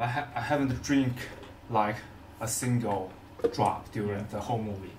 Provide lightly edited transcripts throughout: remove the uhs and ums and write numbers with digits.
I haven't drink like a single drop during the whole movie.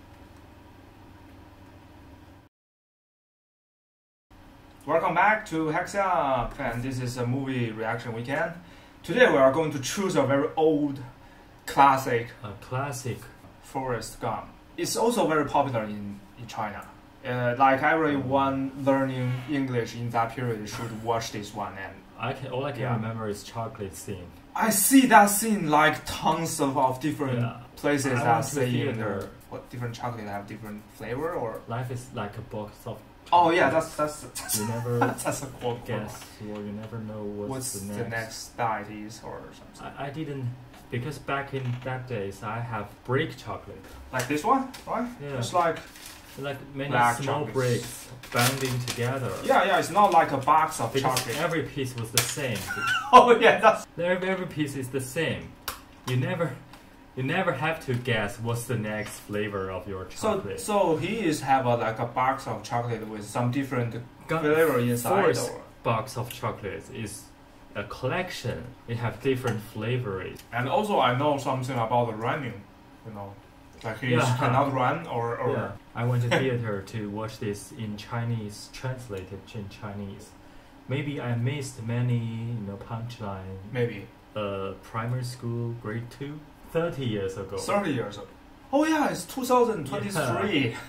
Welcome back to Hexup, and this is a movie reaction weekend. Today we are going to choose a very old classic. A classic. Forrest Gump. It's also very popular in China. Like everyone learning English in that period should watch this one. And all I can remember is chocolate scene. I see that scene like tons of different places that say what different chocolate have different flavor or life is like a box of chocolate. Oh yeah, that's you never that's a quote. Guess or you never know what's the next diet is or something. I didn't, because back in that days I have brick chocolate. Like this one, right? Yeah. It's like many small bricks bonding together. Yeah, it's not like a box of chocolate. Every piece was the same. Oh yeah, that's every piece is the same. You never have to guess what's the next flavor of your chocolate. So he have like a box of chocolate with some different flavor inside. First box of chocolates is a collection. It have different flavors. And also I know something about the running. You know, like he cannot run or. Yeah. I went to theater to watch this in Chinese, translated in Chinese. Maybe I missed many punchline. Maybe. Primary school, grade 2. 30 years ago. 30 years ago. Oh yeah, it's 2023. Yeah.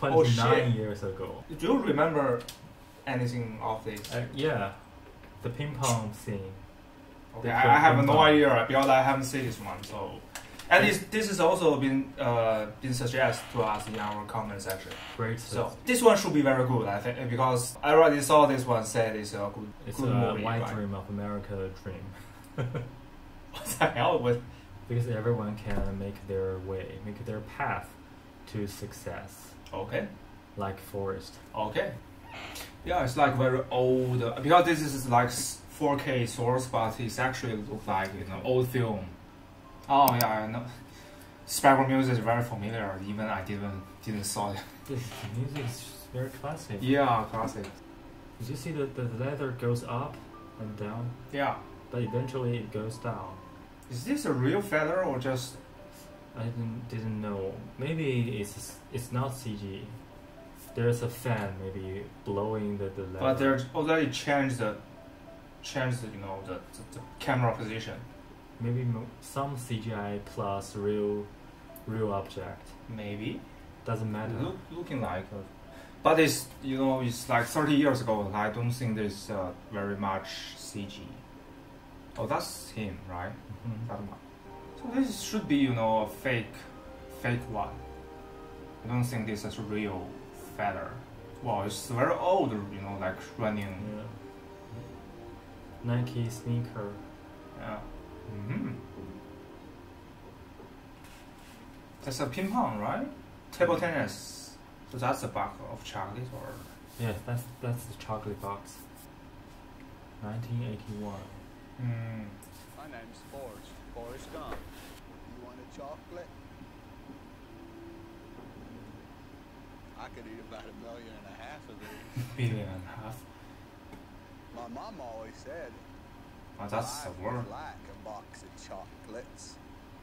29 years ago. Do you remember anything of this? Yeah, the ping pong scene. Okay, I have no idea because I haven't seen this one. So, and this has also been suggested to us in our comment section. Great. So this one should be very good, I think, because I already saw this one. Said it's a good. It's good a movie, white right? dream of America dream. What the hell with? Because everyone can make their way, make their path to success. Okay. Like Forrest. Okay. Yeah, it's like very old because this is like 4K source, but it's actually look like old film. Oh yeah, I know. Background music is very familiar. Even I didn't saw it. This music is very classic. Yeah, classic. Did you see that the leather goes up and down? Yeah. But eventually it goes down. Is this a real feather or just? I didn't know. Maybe it's not CG. There's a fan maybe blowing the leather. But they already changed the camera position. Maybe some CGI plus real object. Maybe. Doesn't matter. Looking like. But it's it's like 30 years ago. I don't think there's very much CG. Oh, that's him, right? Mm-hmm. That one. So this should be, a fake one. I don't think this is a real feather. Wow, it's very old, like running. Yeah. Nike sneaker. Yeah. That's a ping pong, right? Table tennis. So that's a box of chocolate, or? Yeah, that's the chocolate box. 1981. My name's Forrest Gump. You want a chocolate? I could eat about 1.5 million of these. Billion and a half. My mom always said, Oh, that's the word. like a box of chocolates.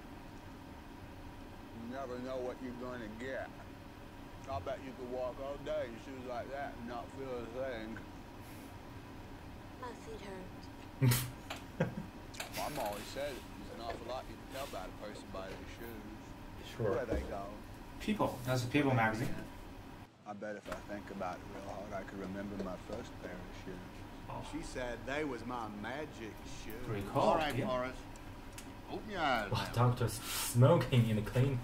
You never know what you're going to get. I bet you could walk all day in shoes like that and not feel a thing. My feet hurt. Mom always said there's an awful lot you can tell about a person by their shoes. Sure. Where they go. People. That's a People magazine. I bet if I think about it real hard, I could remember my first pair of shoes. Oh. She said they was my magic shoes. Pretty cool. All right, Forrest. Open your eyes Wow, now. doctor's smoking in the clinic.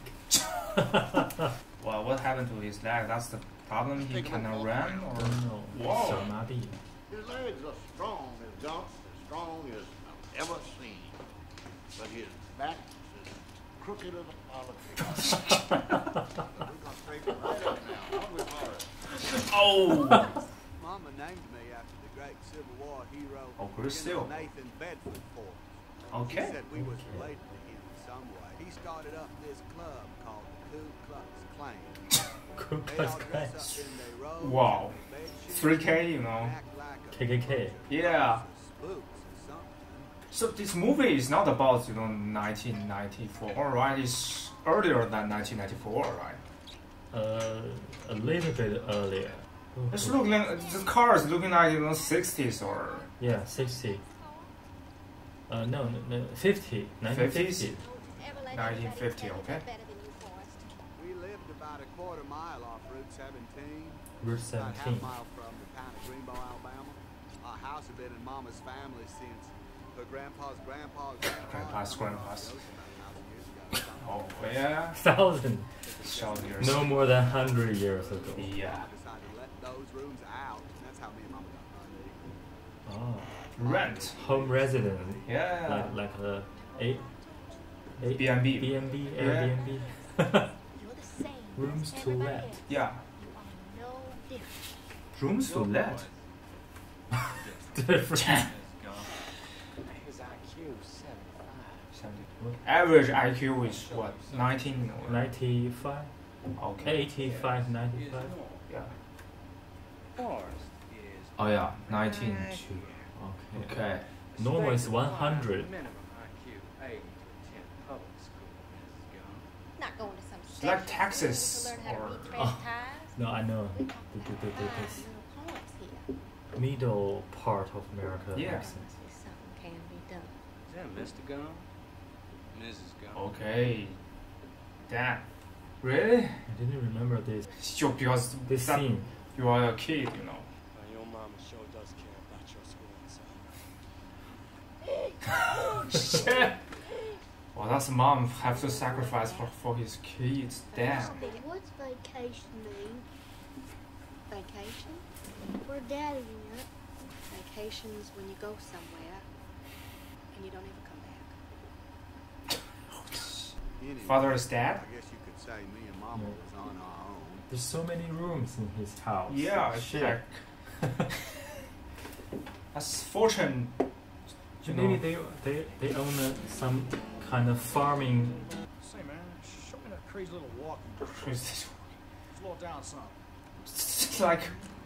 Well, what happened to his leg? That's the problem. He cannot run, or No. Whoa. Samadhi. His legs are strong as Gump's, as strong as I've ever seen. But his back is crooked as a politician. We're going to straighten right up now. What we Forrest? Oh. Mama named me after the great Civil War hero Oh, Chris Steele. Nathan Bedford Forrest. Okay. She said we was related to him in some way. He started up this club called the Ku Klux Klan. Ku They Klux all Klan. dress up in their robes, Wow. their bed sheets, 3K, and act like a KKK. Yeah. spooks or something. So this movie is not about 1994, right? It's earlier than 1994, right? A little bit earlier. It's looking the car is looking like 60s or Yeah, 60. No, 50. 1950. 1950, okay. We lived about a quarter mile off Route 17. Route About half 17. a mile from the town of Greenbow, Alabama. Our house had been in Mama's family since her grandpa's grandpa's Grandpa's grandpa's. Years ago. Oh yeah, 1,000. short years. No more than 100 years ago. Yeah. I decided to let those rooms out, and that's how me and Mama got married. Oh. Rent. Home resident. Yeah. Like a B&B. B&B, Yeah. Airbnb. You're the same. Rooms as to everybody let. else. Yeah. You are no different. Rooms to let. Different. His IQ 75. Average IQ is what? 19 or 95? okay. 85, 95? Yeah. Forrest is Oh yeah, 19. Okay. Okay. Normal is 100. Minimum IQ 80 to attend public school, Mrs. Gump. Not going to some It's special like Texas school to learn how or- to retrace Oh. ties. No, I know. We The, got the, the, five the, little points here. this middle part of America Yeah. accent. Something can be done. Is that Mr. Gump? Mrs. Gump. Okay. Damn. Really? I didn't remember this Sure, because this that- scene. you are a kid, you know. Your mama sure does care about your school and son. Shit. Well, that's mom have to sacrifice for his kids. Damn. What's vacation mean? Vacation? Where Daddy went. Vacation's when you go somewhere and you don't ever come back. Anyway, Father is dead? I guess you could say me and Mama Yeah. was on our own. There's so many rooms in his house. Yeah, it's Shit. like that's fortune. You Maybe know. they own some kind of farming. Say, man, show me that crazy little walking. It's Slow it down some. like.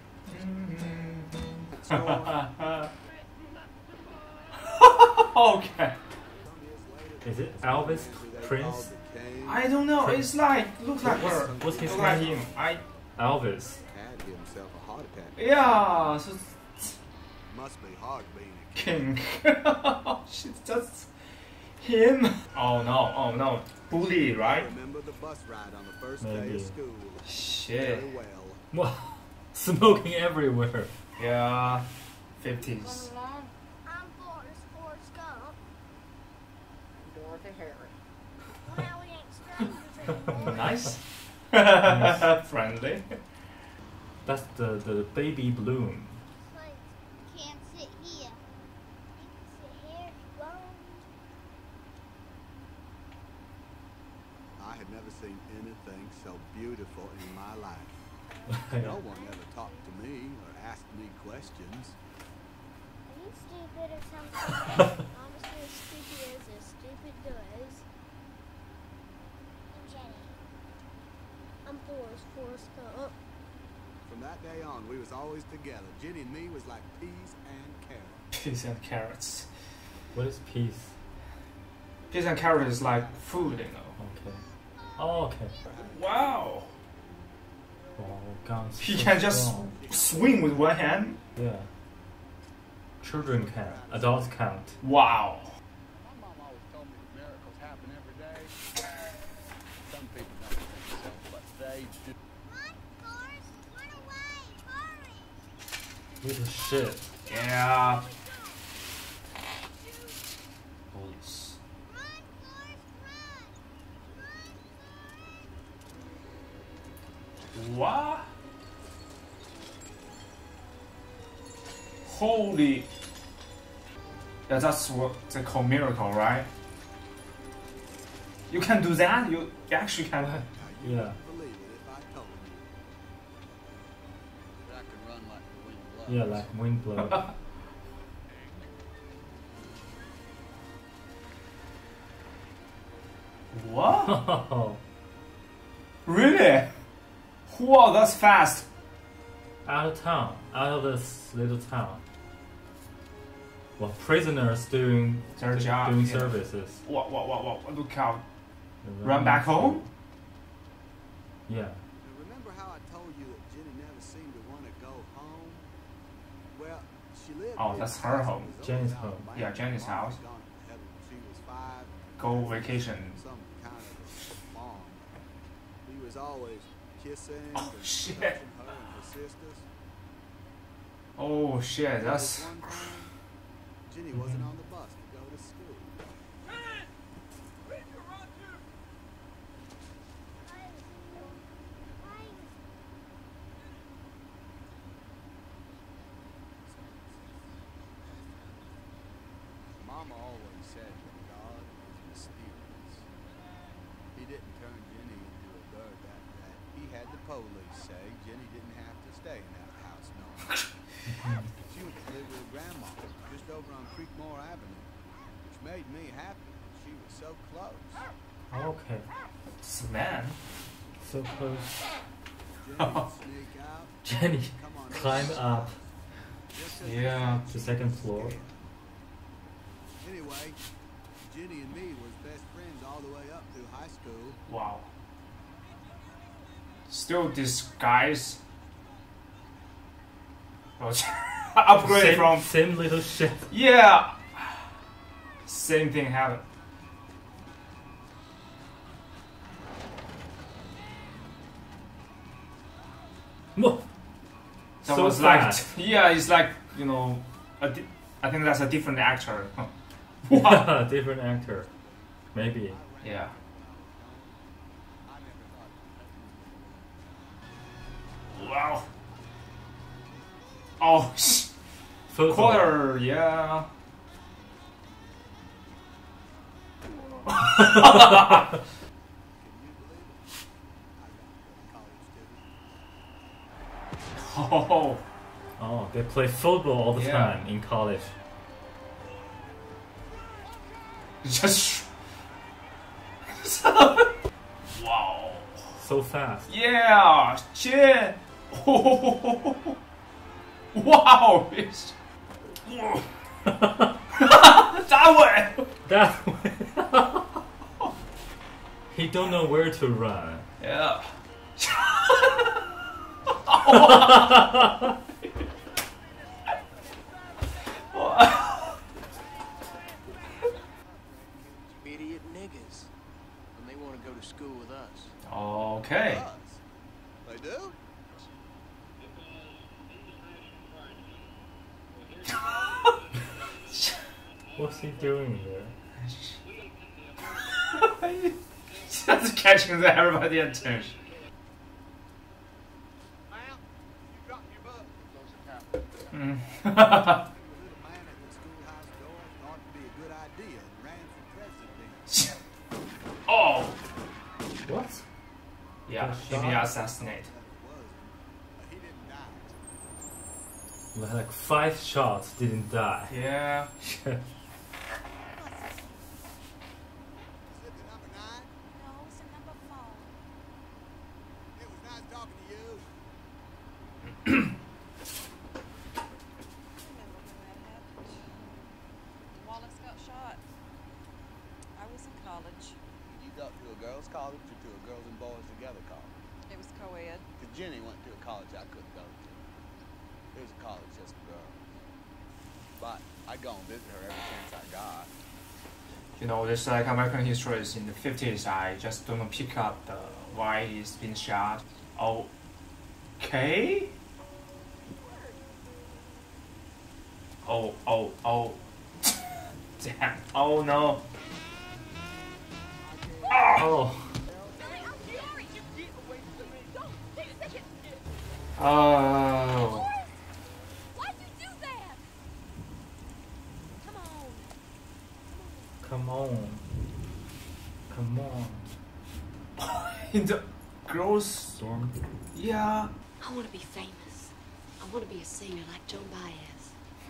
Okay. Is it Elvis Prince? I don't know. It's like looks like her. What's his Look like name? him. I Elvis. Had himself a heart attack. yeah. So Must be hard being a kid. King. Shit, that's him. Oh no. Oh no. Bully, I right? remember the bus ride on the first day Maybe. of school Shit. very well. What? Smoking everywhere. Yeah. 50s. I'm Forrest Gump. Dorothy Harry. Well, now we ain't strangers anymore. Nice. Friendly. That's the baby bloom. Like, can't sit here. You can sit here if you want. I had never seen anything so beautiful in my life. Yeah. No one ever talked to me or asked me questions. Are you stupid or something? Honestly, as stupid as a stupid does. I'm Jenny. I'm Forrest Gump. From that day on, we was always together. Jenny and me was like peas and carrots. Peas and carrots. What is peace? Peas and carrots is like food, you know. Okay. Oh, okay. Wow. Wow, guns. He so can just strong. swing with one hand. Yeah. Children can. Adults can't. Wow. My mom always told me that miracles happen every day. Some people don't think so, but they do. Run, Forrest! Run away! Hurry! Little shit. Yeah. Police. Run, Forrest! Run! What? Holy. Yeah, that's what they call miracle, right? You can do that? You actually can. Now, you Yeah. wouldn't believe it if I told you that I can run like the wind blows. Yeah, like wind blow. What? Out Really? Wow, that's fast. of town. Out of this little town. Well, prisoners doing Their job. doing yeah. services. What? Look out. They're Run back running home? through- Yeah. Remember how I told you that Jenny never seemed to want to go home? Well, she lived Oh, in that's a her house home. that was Jenny's over home. out Yeah, back. Jenny's Mom house. was gone to heaven when she was 5. Go vacation. Some kind of a farm. He was always kissing Oh, and shit. touching her and her sisters. Oh shit, There was that's. one time, Jenny wasn't on the bus to go to school. Mama always said that God is mysterious. He didn't turn Jenny into a bird that day. He had the police say Jenny didn't have to stay in that house no more. She went to live with her grandma just over on Creekmore Avenue, which made me happy. She was so close. Okay. It's man. So close. Jenny would sneak out, Jenny come on climb this up just as Yeah. the second floor. Anyway, Jenny and me was best friends all the way up through high school. Wow. Still disguise. Oh, upgrade Same, from. same little shit. Yeah. Same thing happened. Whoa. That So was fast. like, yeah, it's like, you know, I think that's a different actor. Wow. Different actor. Maybe. Yeah. I never thought Wow. Oh, Photo. quarter, yeah. Can you believe it? I got a college student. Oh, Oh, they play football all the Yeah. time in college. just. Wow. So fast. Yeah, shit. Oh, wow. It's... that way. That way. He don't know where to run. Yeah. Idiot niggas. And they want to go to school with us. Okay. Us. They do? What's he doing here? Just catching everybody's attention. Ma'am, you dropped your book. Mm. The little man at the schoolhouse door thought it'd be a good idea and ran for president. Oh. What? Yeah, Got maybe shot? assassinate. That it was, but he didn't die. Like 5 shots, didn't die. Yeah. Is it the number 9? No, it's a number 4. It was nice talking to you. Remember when that happened? Wallace got shot. I was in college. You go to a girls' college or to a girls and boys together college? It was co-ed. Because Jenny went to a college I couldn't go to. It was a college just for girls. But I go and visit her every chance I got. You know, just like American history is in the 50s, I just don't pick up the why he's been shot. Okay. Oh. Damn. Oh no. Oh. Oh. Why'd you do that? Come on. Come on. Come on. In the girls. Storm. Yeah. I want to be famous. I want to be a singer like Joan Baez.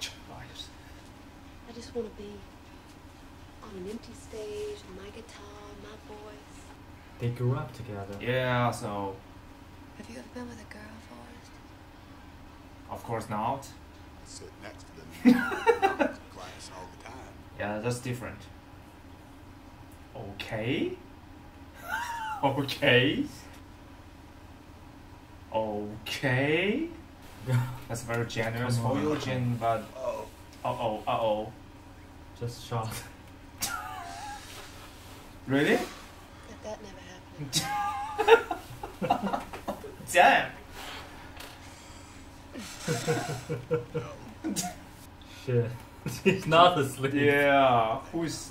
I just want to be on an empty stage, my guitar, my voice. They grew up together. Yeah. So Have you ever been with a girl, Forrest? of course not. I sit next to them in the class. ass all the time. Yeah, that's different. Okay. Okay. Okay. That's very generous Come for on. you, Jin, but uh-oh. Just shot. Really? That never happened. Damn. Shit. He's not asleep. Yeah. Who is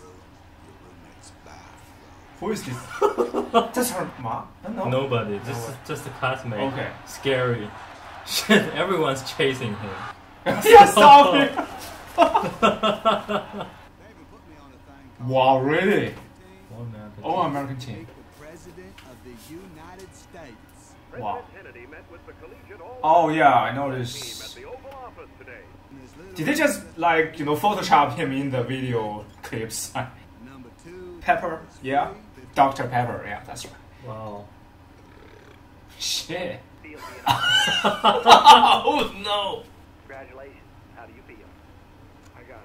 this? That's her mom? No. Nobody. Just a classmate. Okay. Scary. Shit. Everyone's chasing him. Yeah, stop it. They even put me on a thing called Wow, really? One man. Oh, American team. Meet the President of the United States. Wow. Kennedy met with the collegiate Oh yeah, I know team this. at the Oval Office today. And his little Did they just like Photoshop him in the video clips? number 2, Pepper, yeah. Dr. Pepper, yeah, that's right. Wow. Shit. Feel the Oh no. Congratulations. How do you feel? I got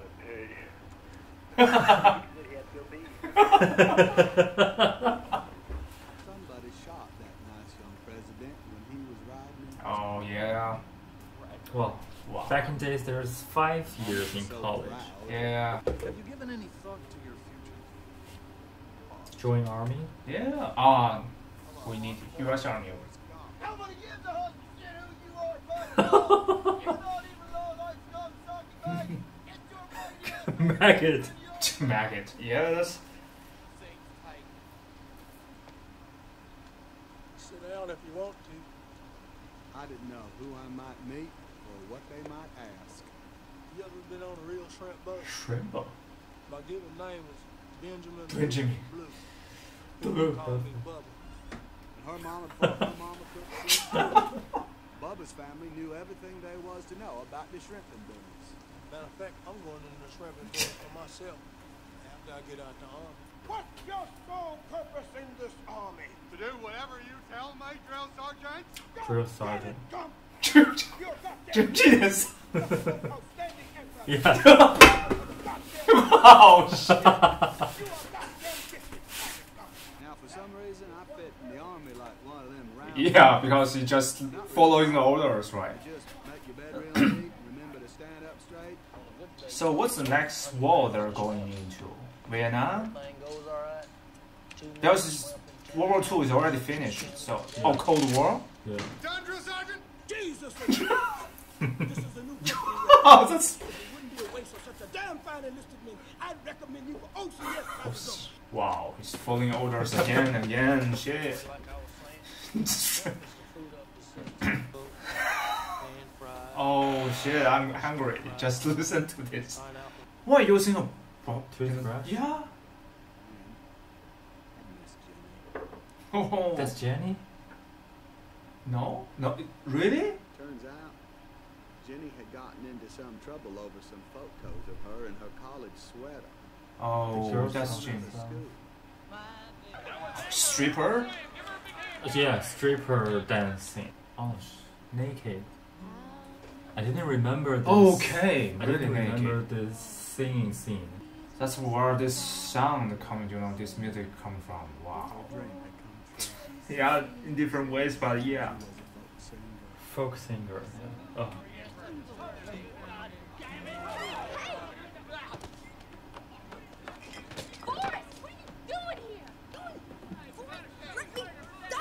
it. Somebody shot that nice young president when he was riding in Oh yeah. Well, Wow. back in days, there's 5 years in So college. proud. Yeah. Have you given any thought to your future? Join army. Yeah. We need US Army. Nobody gives a hoot shit who you are, buddy. You don't even know like scum sucking, mate. Get your money. Maggot. Maggot. Yeah, that's. Sit down if you want to. I didn't know who I might meet or what they might ask. You ever been on a real shrimp boat? Shrimp. My given name was Benjamin. Benjamin. Blue. Blue. People called me Bubba. And her mama thought her mama couldn't see. Bubba's family knew everything there was to know about the shrimping business. Matter of fact, I'm going into the shrimping business for myself after I get out the army. What's your sole purpose in this army? To do whatever you tell me, drill sergeant. Drill sergeant. Genius. Yeah. Oh shit. Now, for some reason, I fit in the army like one of them round. Yeah, because you just following the orders, right? Just make your bed real neat. Remember to stand up straight. So what's the next war they're going into? Vietnam? There's World War II is already finished. So Cold War? Yeah. Done, drill sergeant. Jesus! This is a new Oh, that's. It wouldn't be a waste of such a damn fine enlisted man. I'd recommend you for OCS. Wow, he's following orders again and again. Shit. Oh shit, I'm hungry. Just listen to this. Why using a Toothbrush? Yeah. I miss Jenny. Oh. That's Jenny? No. Really? Turns out, Jenny had gotten into some trouble over some photos of her in her college sweater. Oh, Girls that's song. Jim. School. Stripper? Yeah, stripper dancing. Oh, naked. I didn't remember this. Okay, I really didn't remember naked. this singing scene. That's where this sound coming, this music come from. Wow. Dream had come true. Yeah, in different ways, but yeah. She was a folk singer. Folk singer. Yeah. Oh. Forrest, what are you doing here? Let me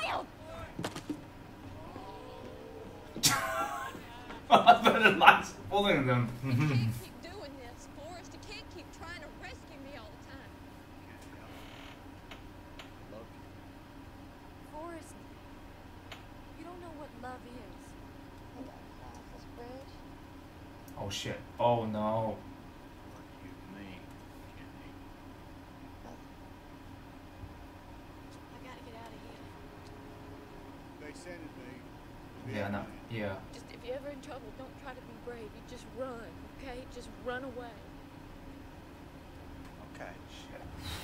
down! Better lights following them. You can't keep doing this, Forrest. You can't keep trying to rescue me all the time. Forrest, you don't know what love is. Oh shit. Oh no. What do you mean, Jenny? I gotta get out of here. They sent me. Yeah, no. Yeah. Just if you're ever in trouble, don't try to be brave. You just run, okay? Just run away. Okay. Shit.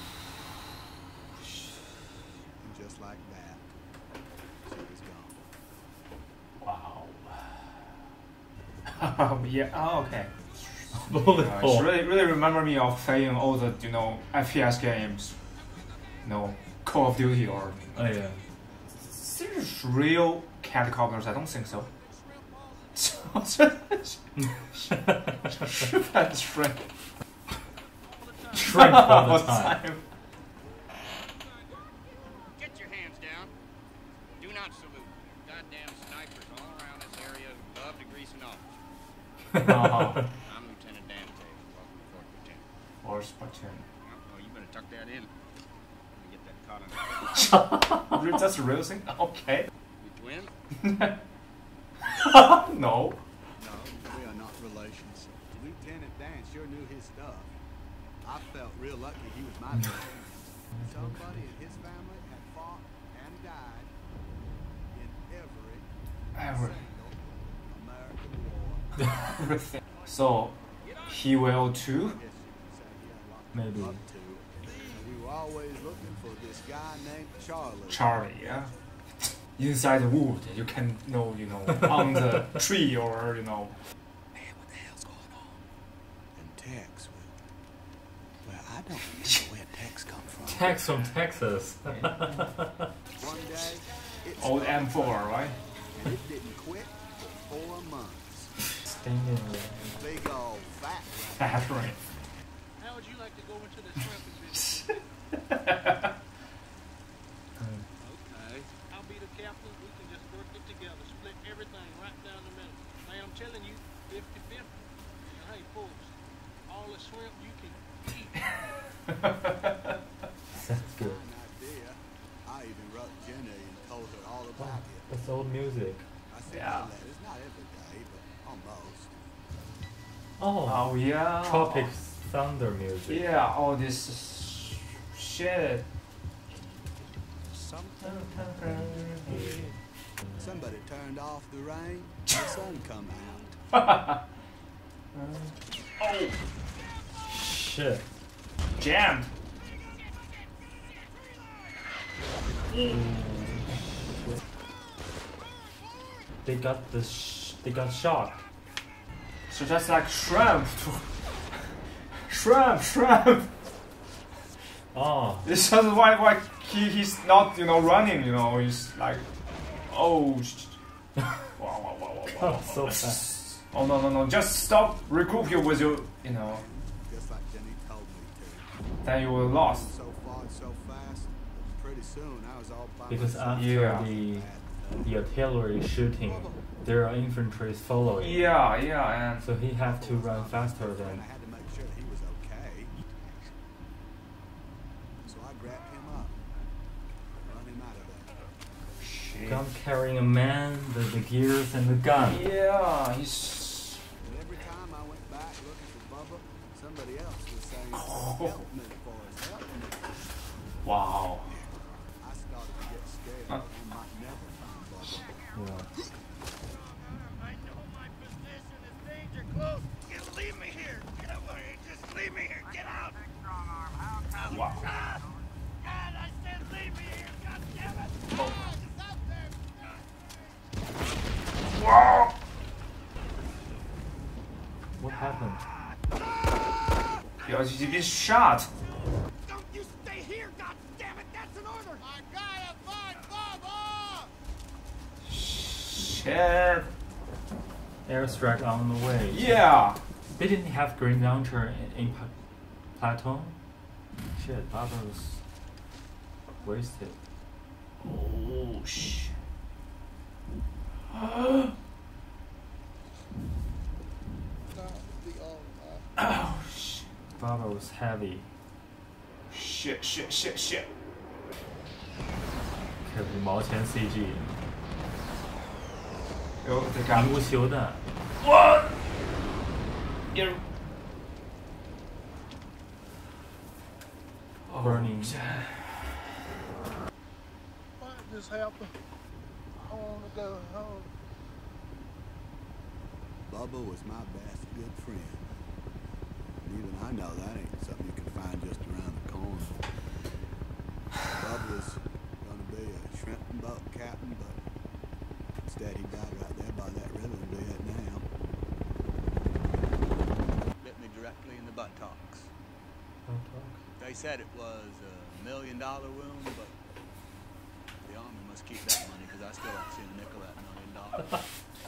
And just like that, she was gone. Wow. Yeah. Oh, okay. Bullet It's hole. really remember me of playing all the FPS games, Call of Duty or. Oh yeah. There's real catcalls. I don't think so. Shrink. Shrink all the time. Get your hands down. Do not salute. Goddamn snipers all around this area who love to grease an officer. I'm Lieutenant Dan Taylor. Welcome to Fort Platoon. Or Spartan. Oh, you better tuck that in. Let me get that caught on the That's a real thing? Okay. You twin? No. No, we are not relations. Lieutenant Dan sure knew his stuff. I felt real lucky he was my best friend. Somebody in his family had fought and died in every single American war. So, he will too? Maybe. Up to. We were always looking for this guy named Charlie. Charlie, yeah. Inside the wood, you can know, on the tree or, Man, what the hell's going on? And Tex, well, I don't know where Tex come from. Tex from Texas. One day, it old started M4, right? and it didn't quit for 4 months. Stinging. Big old fat That's right. How would you like to go into the shrimping business? Okay. I'll be the captain. We can just work it together. Split everything right down the middle. Hey, I'm telling you, 50-50. And hey, folks, all the shrimp you can eat. That's good. Fine idea. I even wrote Jenny and told her all Oh, about it. that's old music. I sent Yeah. her letters, not every day, but almost. Oh, yeah. Tropic Thunder music. Yeah, all this shit. Somebody turned off the rain, the sun come out. Oh, Shit. jammed. They got they got shot. So that's like shrimp. Shrimp. Oh. It's just why he's not running. He's like, oh. Wow. So fast. Oh no! Just stop. Regroup you with your. Just like Jenny told me to. Then you will lost. So far, so fast. Pretty soon, I was all by Because myself. after Yeah. the artillery shooting, there are infantry following. Yeah, and So he have to run faster And than. I had to make sure he was okay. So I grabbed him up, run him out of there. Gun carrying a man, the gears and the gun. Yeah, he's. And every time I went back looking for Bubba, somebody else was saying, "Help me, boys, help me." Wow. I started to get scared. I might never find Bubba. Yeah. I know my position is danger close. Just leave me here. Get away. Just leave me here. Get out. Wow. God, I said leave me here. God damn it. Oh. It's out there. Wow. What happened? He's been shot. Don't you stay here. God damn it. That's an order. I gotta find Bubba. Shit. Airstrike on the way. Yeah. They didn't have green launcher in Platoon. Shit, that was wasted. Oh shit. Oh shit. Baba was heavy. Shit. 可5毛钱 CG， 有这干无球弹。 What? You. Burning. Why did this happen? I want to go home. Bubba was my best good friend. And even I know that ain't something you can find just around the corner. Bubba's gonna be a shrimp and boat captain, but instead he died right there by that river in Vietnam. Let me said it was $1 million wound, but the Army must keep that money because I still haven't seen a nickel of that $1 million.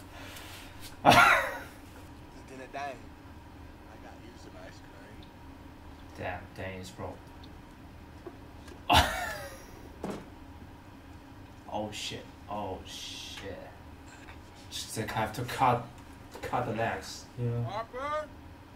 Then a day, I got you some ice cream. Damn, Dennis, bro. Oh shit! Oh shit! Just like have to cut the legs. Yeah. Harper?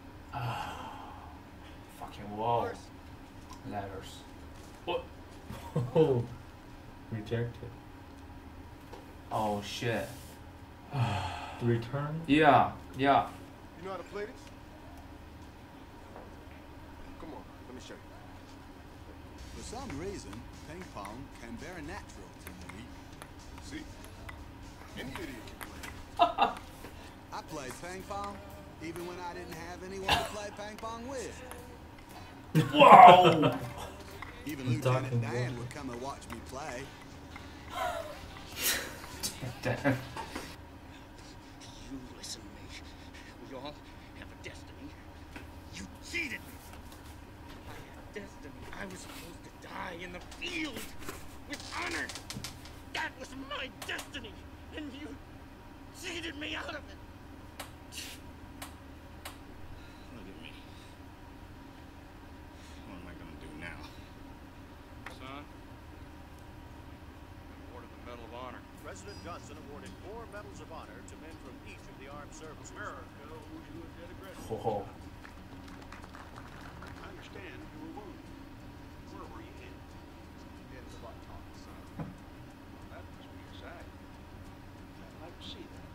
Fucking wall. Letters. What? Oh, rejected. Oh shit. Return? Yeah, yeah. You know how to play this? Come on, let me show you. For some reason, ping pong came very natural to me. See? Any idiot can play. I played ping pong even when I didn't have anyone to play ping pong with. Whoa! Even Lieutenant Dan would come and watch me play. Damn. You listen to me. We all have a destiny. You cheated me. I had a destiny. I was supposed to die in the field with honor. That was my destiny, and you cheated me out of it. Look at me. What am I gonna do now? Son, I'm awarded the Medal of Honor. President Johnson awarded 4 medals of honor to men from each of the armed services. America owes you a debt of gratitude. Oh. I understand you were wounded. Where were you in? In the buttocks, son. That must be sad. I'd like to see that.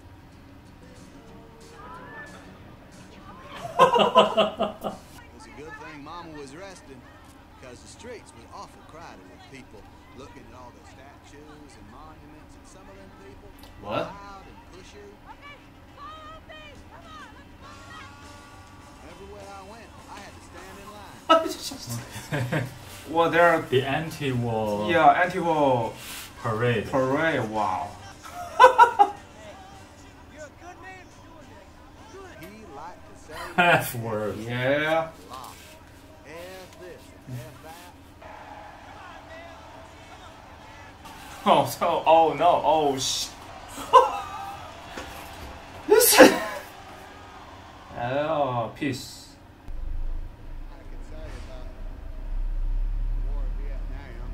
It was a good thing Mama was resting, because the streets was awful crowded with people looking at all the statues and monuments, and some of them people What? loud and pushy. Everywhere I went, I had to stand in line. Well, there. The anti-war. Yeah, anti-war parade. Parade. Wow. He liked to say F word. Yeah. F this, F that. Oh, so, oh no, oh sh. Oh, peace. I could say about the war in Vietnam.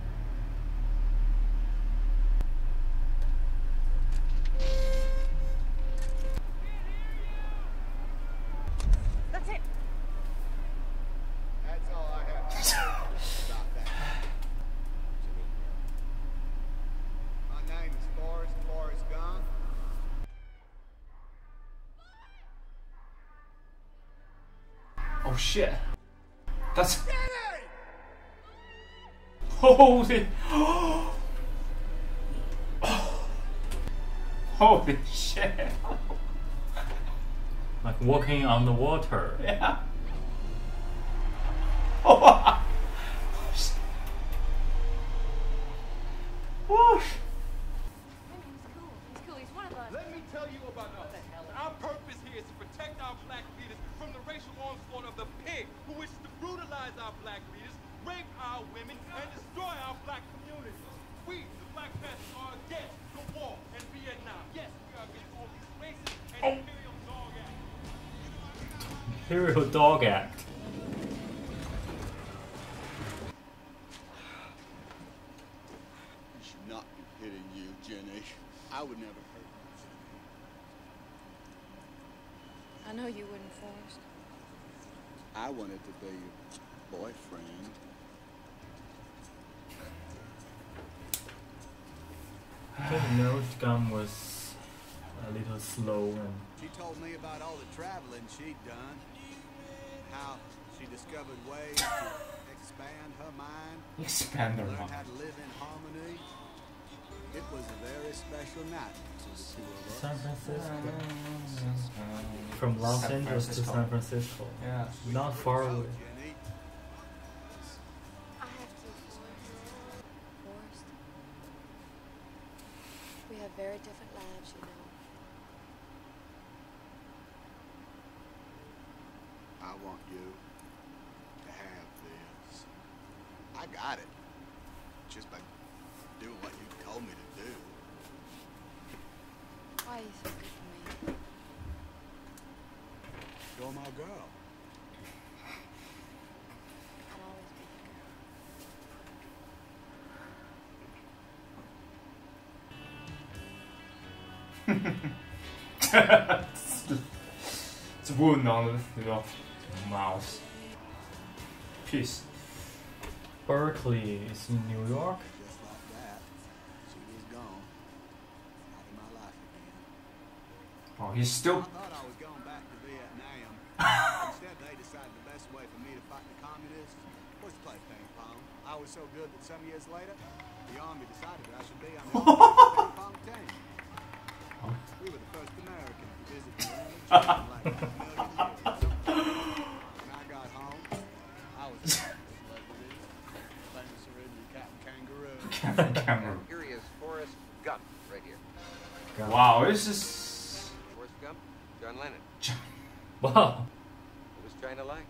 That's it. That's all I have to say about that. My name is Forrest Gump. Oh shit. That's. Holy. Holy shit. Like walking on the water. Yeah. Oh. Whoosh. He's cool. He's one of us. Let me tell you about us. Our purpose here is to protect our black leaders from the racial onslaught of the pig who wishes to brutalize our black leaders, rape our women, and destroy our black communities. We, the Black Panthers, are against the war in Vietnam. Yes, we are against all these racist and imperial dog acts. Imperial Dog Act. You should not be hitting you, Jenny. I would never hurt you, Jenny. I know you wouldn't, Forrest. I wanted to be your boyfriend. The nose gun was a little slow and She told me about all the traveling she'd done, how she discovered ways to expand her mind, Expand her learn mind. how to live in harmony. It was a very special night to the two of us. San Francisco. From Los San Angeles to Francisco. San Francisco. Yeah. Not far away. Jenny, I have to, Forrest. We have very different lives, you know. I want you to have this. I got it. Just by doing what you told me to do. Why are you so good for me? You're my girl. I'll always be your girl. It's wound on your mouth. Peace. Berkeley is in New York. Just like that, she was gone. Out of my life again. Oh, he's still. I thought I was going back to Vietnam. Instead, they decided the best way for me to fight the communists was to play ping pong. I was so good that some years later, the army decided that I should be on the ping pong team. We were the first Americans to visit the land in like a million years. When I got home, I was famous original Captain Kangaroo. Captain Kangaroo. Here he is, Forrest Gump, right here. Wow, this is. Forrest Gump, John Lennon. Wow. Who was trying to like?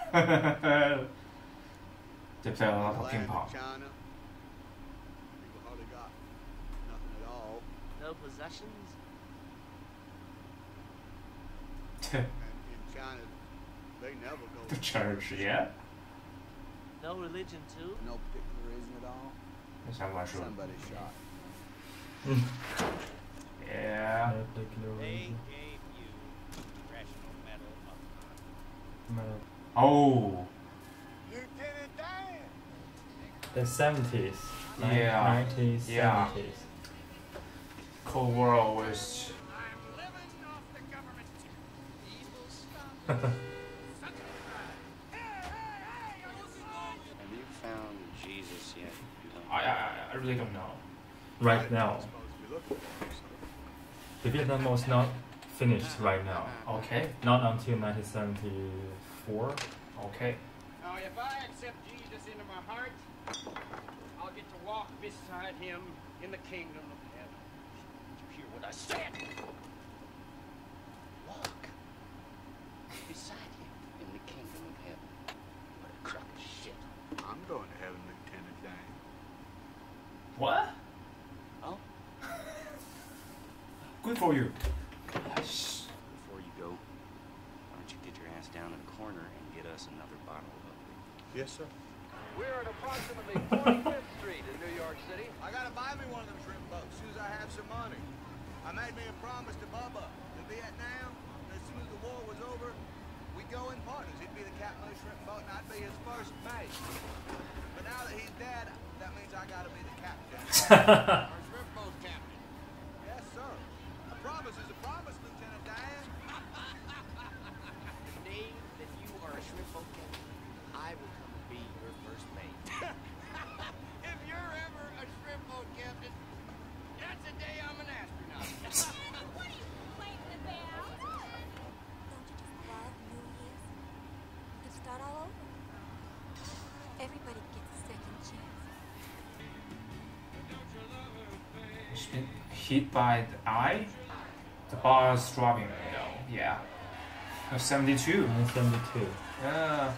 They play a lot of ping pong. China. People hardly got nothing at all. No possessions? And in China, they never go The church, yeah. No religion too? For no particular reason at all. Somebody shot. Yeah. No particular They reason. gave you Congressional Medal of Medal. Oh. Lieutenant Dan! The 70s. Yeah. 90s, Yeah. 70s. Cold War was. Have you found Jesus yet? I really don't know. Right now. The Vietnam War is not finished right now. Okay. Not until 1974. Okay. Now, if I accept Jesus into my heart, I'll get to walk beside him in the kingdom of heaven. Did you hear what I said? Walk beside him in the kingdom of heaven. What a crock of shit. I'm going to heaven, Lieutenant Dan. What? Oh? Good for you. Before you go, why don't you get your ass down in the corner and get us another bottle of ugly? Yes, sir. We're at approximately 45th Street in New York City. I gotta buy me one of them shrimp boats as soon as I have some money. I made me a promise to Bubba in Vietnam. As soon as the war was over, we'd go in partners. He'd be the captain of the shrimp boat, and I'd be his first mate. But now that he's dead, that means I gotta be the captain. Our shrimp boat captain. Yes, sir. A promise is a promise, Lieutenant Dan. The day that you are a shrimp boat captain, I will come and be your first mate. If you're ever a shrimp boat captain, that's the day I'm an astronaut. What are you complaining about? Don't you just love New Year's? You can start all over. Everybody gets a second chance. She's been hit by the eye. The bar is dropping. No. Yeah. 72. 1972. Yeah.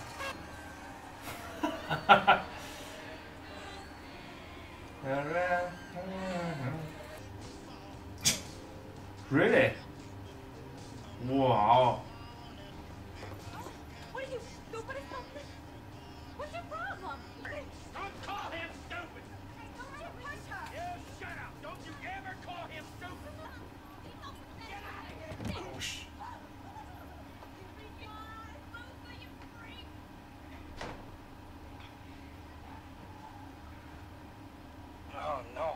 Really? Wow. What are you, stupid or something? What's your problem? Don't call him stupid! You shut up! Don't you ever call him stupid! Get out of here! Oh, sh- Oh, no.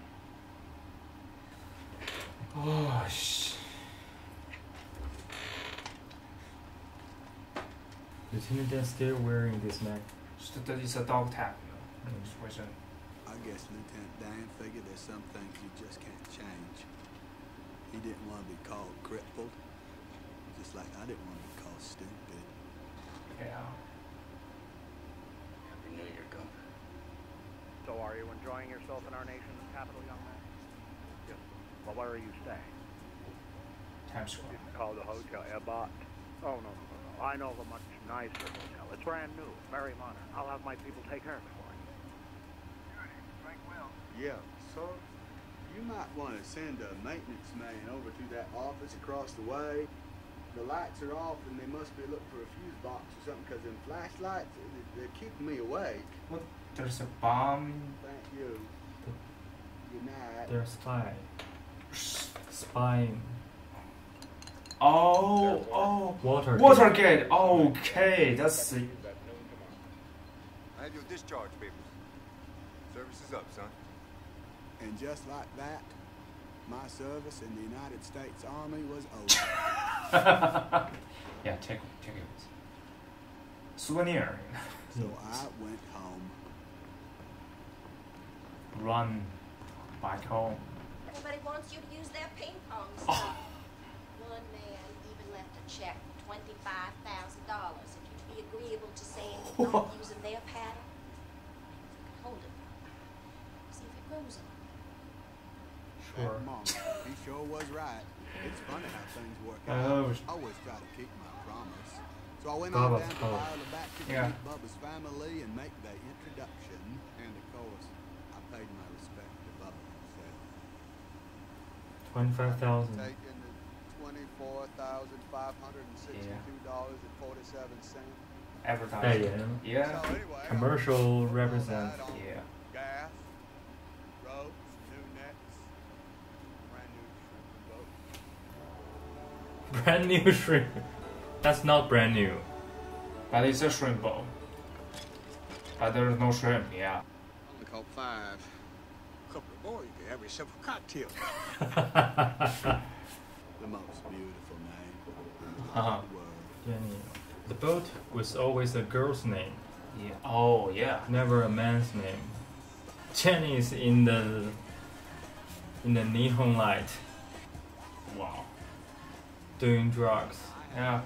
Oh, sh- Lieutenant Dan still wearing this neck. It's a dog tag, you know. Situation. I guess Lieutenant Dan figured there's some things you just can't change. He didn't want to be called crippled, just like I didn't want to be called stupid. Yeah. Happy New Year, Gump. So are you enjoying yourself in our nation's capital, young man? Yes. Well, where are you staying? Times Square. It's called the Hotel Ebot. Oh, no. I know of a much nicer hotel. It's brand new, very modern. I'll have my people take care of it for you. Yeah, sir. You might want to send a maintenance man over to that office across the way. The lights are off and they must be looking for a fuse box or something because them flashlights, they're keeping me awake. What? There's a bomb. Thank you. Good night. They're spying. Oh. Watergate. Watergate. Okay, that's the. I had your discharge papers. Service is up, son. And just like that, my service in the United States Army was over. Yeah, take it. Souvenir. So I went home. Run back home. Everybody wants you to use their ping pong stuff. One man even left a check for $25,000 if you'd be agreeable to saying not using their paddle. Hold it. See if it grows on. Sure. Mom, he sure was right. It's funny how things work out. I always try to keep my promise. So I went on down to Viola back to meet Bubba's family and make the introduction. And of course, I paid my respect to Bubba himself. 25,000. Taking the $24,562.47. Advertising. Yeah. So anyway, Commercial represent. Yeah. Gas, ropes, new nets, brand new shrimp boat. Brand new shrimp. That's not brand new. But it's a shrimp bowl. But there's no shrimp, yeah. Only caught 5. A couple of more, you can have yourself a cocktail. The most beautiful name. Jenny. The boat was always a girl's name. Yeah. Oh, yeah. Never a man's name. Jenny is in the neon light. Wow. Doing drugs. Yeah.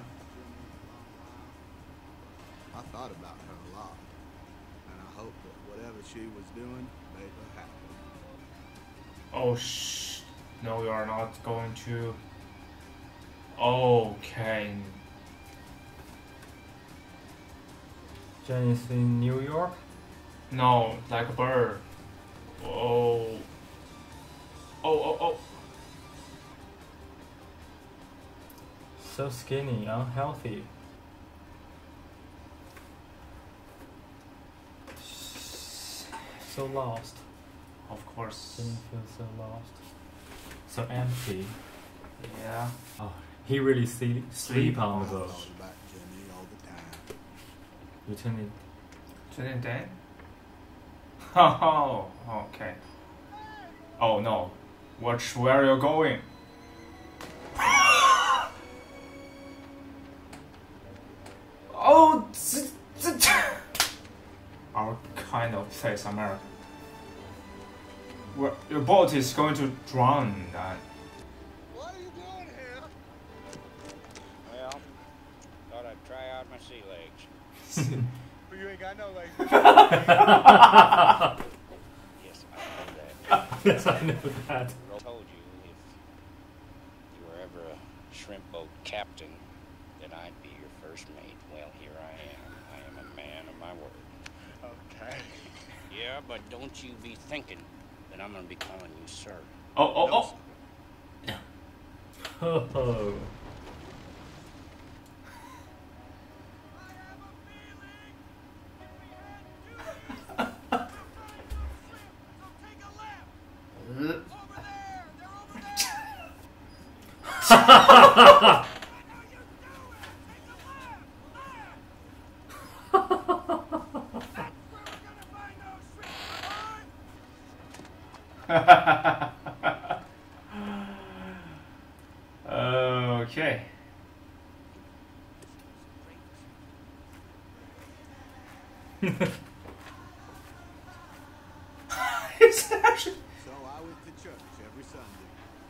I thought about her a lot, and I hope that whatever she was doing made her happy. Oh, no, you are not going to. Okay. Jenny's in New York? No, like a bird. Oh. So skinny, unhealthy. So lost. Of course. Jenny feels so lost. So empty. Yeah. Oh, he really sleep on the boat. About Jenny all the time. Lieutenant Dan? Oh, okay. Oh no. Watch where you're going. Oh, our kind of place, America. Where your boat is going to drown. What are you doing here? Well, thought I'd try out my sea legs. But you ain't got no legs. Yes, I know that. Yes, I know that. I told you if you were ever a shrimp boat captain, then I'd be your first mate. Well, here I am. I am a man of my word. Okay. Yeah, but don't you be thinking that I'm going to be calling you sir. Oh. Oh. Okay. It's actually. So I went to church every Sunday.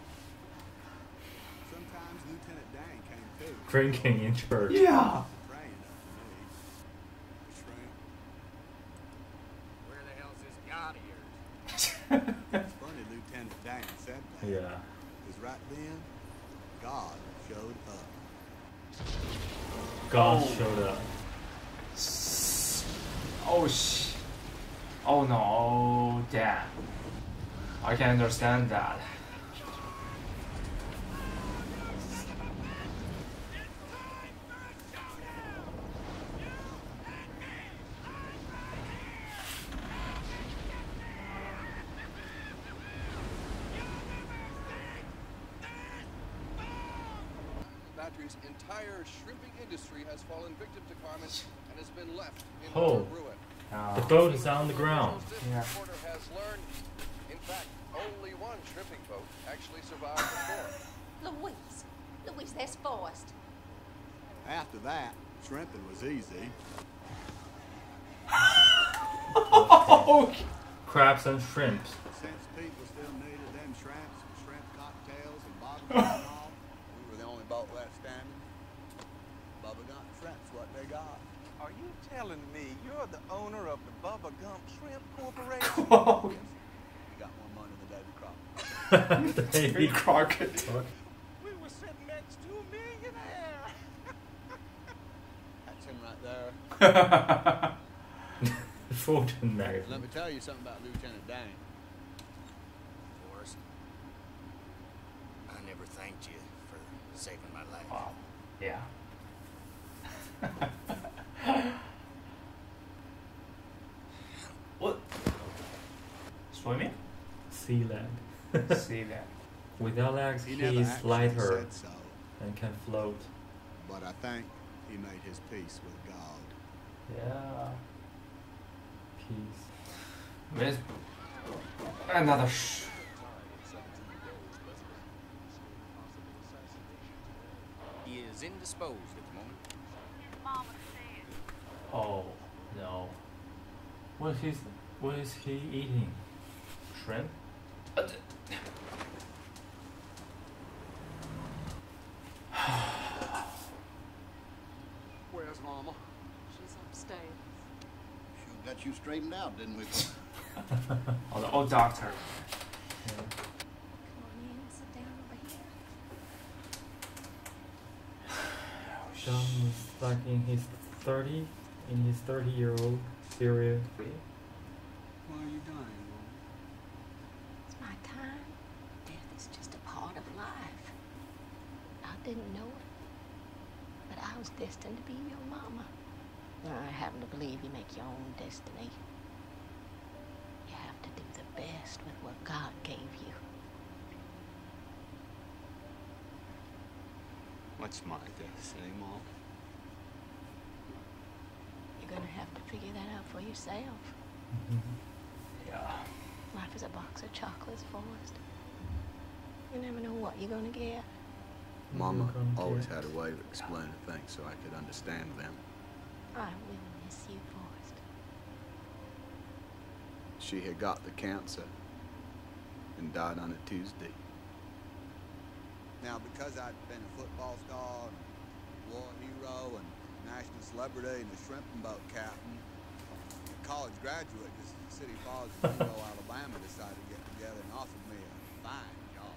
Sometimes Lieutenant Dan came too. Drinking in church. Yeah. Praying up to me. Shrimp. Where the hell's this God of yours? It's funny Lieutenant Dan said that. Yeah. Because right then, God showed up. God showed up. Oh Oh no, damn. I can understand that. Battery's entire shrimping industry has fallen victim to Carmen and has been left in Oh. ruin. The boat is on the ground. The reporter has learned, in fact, only one shrimping boat actually survived the storm. Louise, there's Forrest. After that, shrimping was easy. Crabs and shrimps. Since people still needed them shrimps, shrimp cocktails, and barbecue and all, we were the only boat left standing. Bubba Gump Shrimp's what they got. Are you telling me you're the owner of the Bubba Gump Shrimp Corporation? You got more money than Davy Crockett. Davy Crockett. We were sitting next to a millionaire. That's him right there. Fortune magazine. Let me tell you something about Lieutenant Dan. Forrest, I never thanked you for saving my life. Wow. Yeah. What? Swimming? Sea leg. Sea leg. Without legs, He never he's actually lighter said so, and can float. but I think he made his peace with God. Yeah. Peace. With another He is indisposed at the moment. Oh no. What is he eating? Shrimp? Where's Mama? She's upstairs. She got you straightened out, didn't we? Oh, the old doctor. Come on in, sit down over here. John is like in his 30-year-old period. Why are you dying, Mama? It's my time. Death is just a part of life. I didn't know it, but I was destined to be your mama. I happen to believe you make your own destiny. You have to do the best with what God gave you. What's my destiny, Mom? You're gonna have to figure that out for yourself. Yeah. Life is a box of chocolates, Forrest. You never know what you're gonna get. Mama always had a way of explaining things so I could understand them. I will miss you, Forrest. She had got the cancer and died on a Tuesday. Now, because I'd been a football star, and war hero, and national celebrity, and a shrimping boat captain, a college graduate, just City Falls, Monroe, Alabama, decided to get together and offered me a fine job.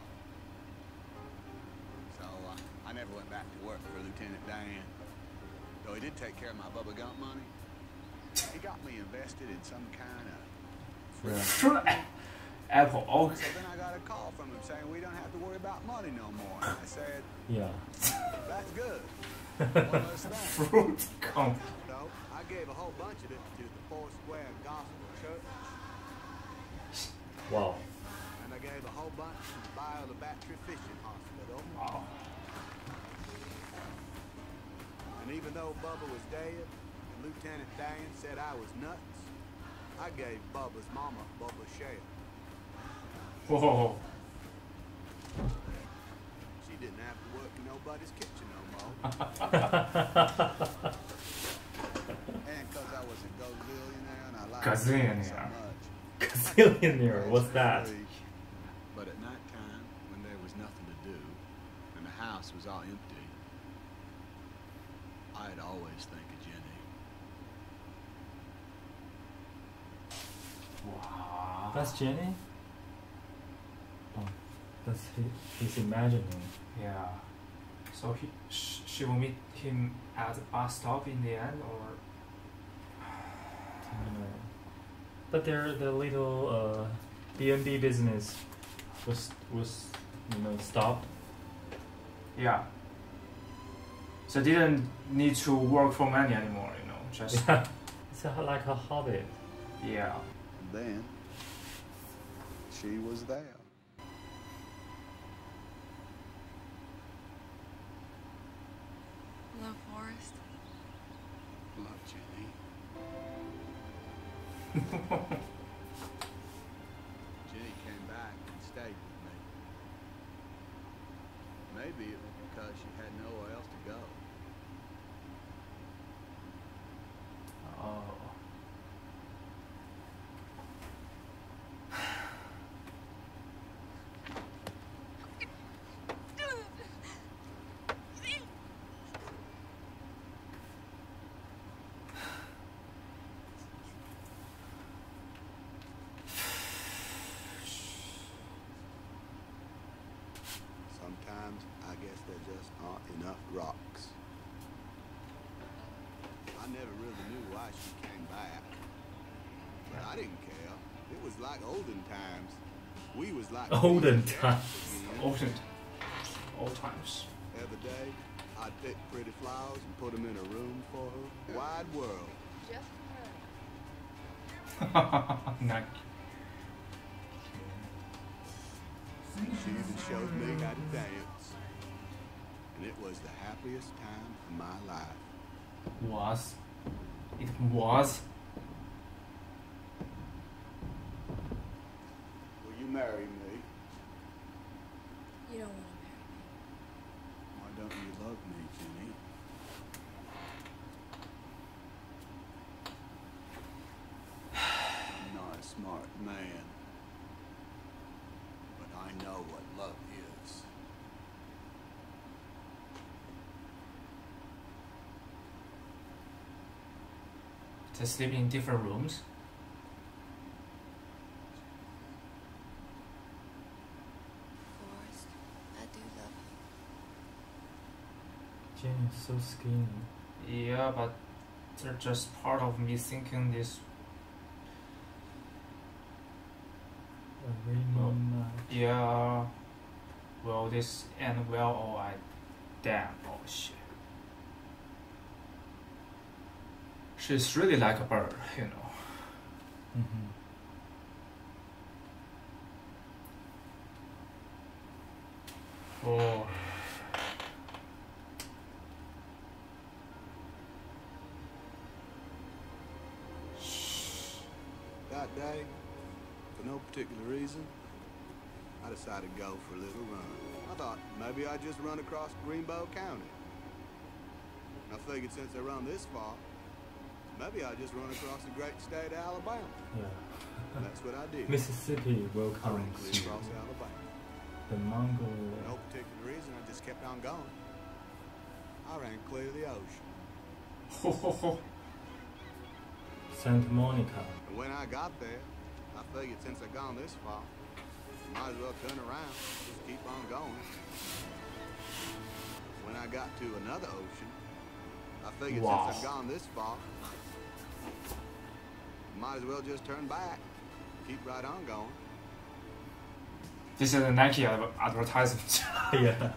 So I never went back to work for Lieutenant Dan. Though he did take care of my Bubba Gump money, he got me invested in some kind of... Apple. Oh. So then I got a call from him saying we don't have to worry about money no more. And I said, Yeah. that's good. One less thing. Fruit come. So I gave a whole bunch of it to the Foursquare Gospel Church. Wow. And I gave a whole bunch to the Bio Battery Fishing Hospital. Wow. And even though Bubba was dead, and Lieutenant Dan said I was nuts, I gave Bubba's mama Bubba's share. Whoa. She didn't have to work in nobody's kitchen no more. And because I was a gazillionaire and I liked it so Gazillionaire. much. Gazillionaire, what's that? But at night time, when there was nothing to do, and the house was all empty, I'd always think of Jenny. Wow. That's Jenny? Oh, that's he's imagining. Yeah. So she will meet him at the bus stop in the end, or? But their little B&B business was stopped. Yeah. So didn't need to work for money anymore, just It's like a hobby. yeah. Then she was there. Hello, Forrest. Love, Jenny. Jenny came back and stayed with me. Maybe it was because she had nowhere else to go. Oh. Sometimes I guess there just aren't enough rocks. I never really knew why she came back. But I didn't care. It was like olden times. We was like Olden times. Old times. Every day, I'd pick pretty flowers and put them in a room for her. Wide world. Just Nice. She even showed me how to dance. And it was the happiest time of my life. It was. Will you marry me? you don't want to marry me. Why don't you love me, Jenny? I'm not a smart man, but I know what love is. To sleep in different rooms. Forrest, I do love you. Jenny is so skinny. Yeah, but they're just part of me thinking this. A rainy night. Yeah. Will this end well or I damn, oh shit. She's really like a bird, you know. Mm-hmm. Oh. That day, for no particular reason, I decided to go for a little run. I thought maybe I'd just run across Greenbow County. I figured since I run this far, maybe I'd just run across the great state of Alabama. Yeah. That's what I did. Mississippi I welcomes ran clear you. across Alabama. The Mongol. For no particular reason, I just kept on going. I ran clear to the ocean. Santa Monica. And when I got there, I figured since I'd gone this far, might as well turn around, just keep on going. When I got to another ocean, I figured Wow. since I'd gone this far, might as well just turn back, keep right on going. This is a Nike advertisement. Yeah.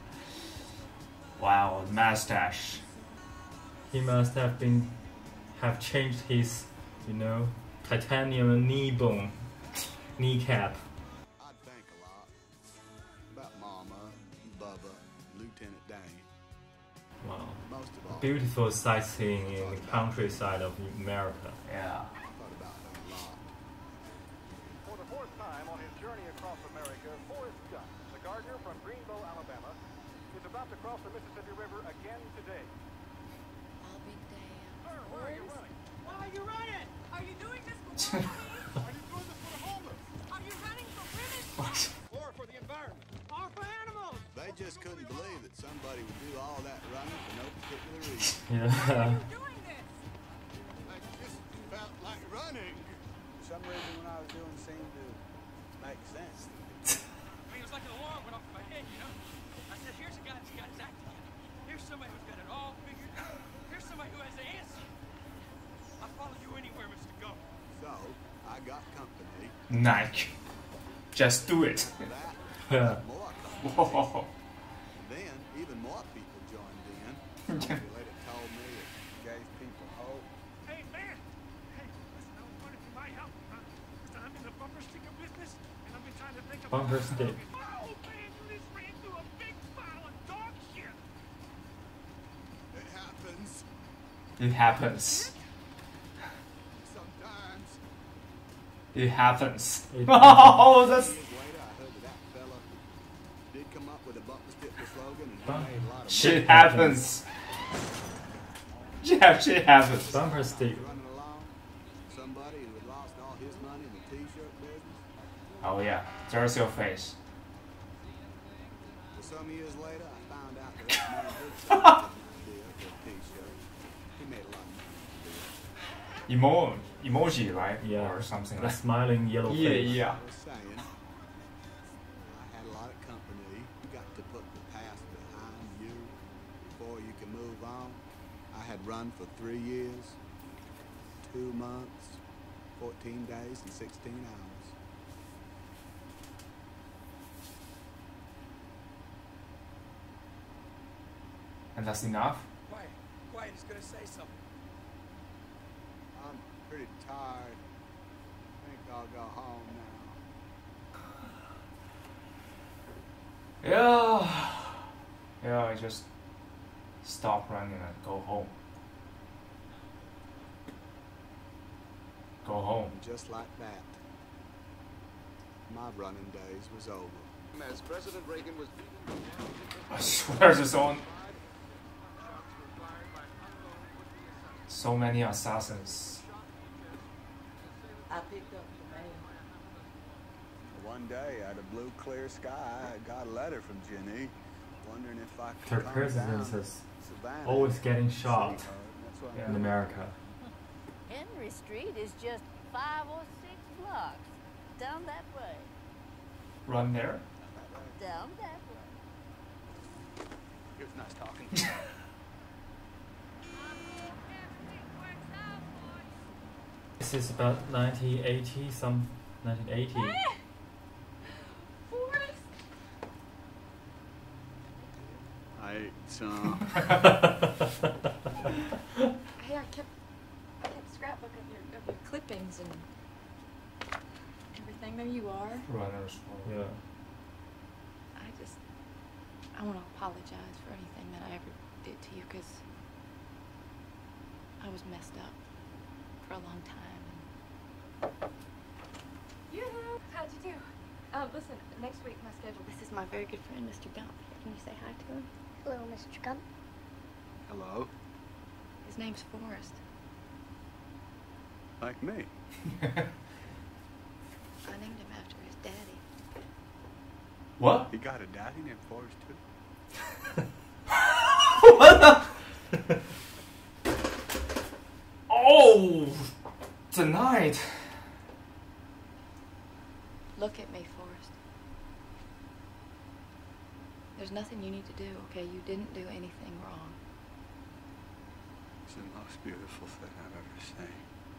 Wow, mustache. He must have changed his, titanium knee bone, kneecap. I'd think a lot about Mama, Bubba, Lieutenant Dane. Wow. Most of all, Beautiful sightseeing in the countryside of America. Yeah. I thought about them a lot. For the fourth time on his journey across America, Forrest Gump, the gardener from Greenbow, Alabama, is about to cross the Mississippi River again today. I'll be damned. Where are you running? Why are you running? Are you doing this for women? Are you doing this for the homeless? Are you running for women? Or for the environment? Or for animals? They just couldn't believe that somebody would do all that running for no particular reason. Yeah. Doing this? I just felt like running. For some reason, when I was doing it seemed to make sense. I mean, it was like an alarm went off in my head, I said, here's a guy that's got his act together. Here's somebody who's got it all figured out. Here's somebody who has the answer. I'll follow you anywhere, Mr. Gump. So, I I got company. Nike. Just do it. Yeah. More Whoa. Then, even more people joined in. Somebody later told me it gave people hope. Hey, man! Hey, listen, I was wondering if you might help me, huh? Listen, I'm in the bumper sticker business, and I've been trying to think of... Bumper stick. Oh, man, you just ran through a big pile of dog shit! It happens. It happens. Sometimes. It happens. It Oh, that's. Years later, I heard that fella did come up with a bumper sticker slogan, and he made a lot of Shit money. happens. Yeah, shit happens. Bumper stick. Running along, somebody who had lost all his money in the t-shirt business. Oh yeah, there's your face. Well, some years later, I found out that that man did sell an idea for a t-shirt. He made a lot of money. Emoji, right? Yeah. Or something A like. smiling yellow Yeah, face. yeah. I was saying, I had a lot of company. You got to put the past behind you before you can move on. I had run for 3 years, 2 months, 14 days, and 16 hours. And that's enough? Quiet. Quiet, he's gonna say something. I'm pretty tired. I think I'll go home now. Yeah. Yeah, I just stop running and go home. Go home. And just like that, my running days was over. As President Reagan was I swear there's so many assassins. I picked up the mail. One day, out of blue, clear sky, I got a letter from Jenny, wondering if I Their could come president down is Savannah always getting and see shot her. That's what in America. Henry Street is just 5 or 6 blocks. Down that way. Run there? Down that way. It was nice talking to you. This is about 1980, 1980. I ate some. Hey, I kept scrapbook of your clippings and everything. There you are. Runners. Yeah. I want to apologize for anything that I ever did to you, because I was messed up for a long time. Yoo-hoo! How'd you do? Listen, next week my schedule. This is my very good friend, Mr. Gump. Can you say hi to him? Hello, Mr. Gump. Hello. His name's Forrest. Like me. I named him after his daddy. What? You got a daddy named Forrest too? What the? Oh, tonight. Look at me, Forrest. There's nothing you need to do, okay? You didn't do anything wrong. It's the most beautiful thing I've ever seen.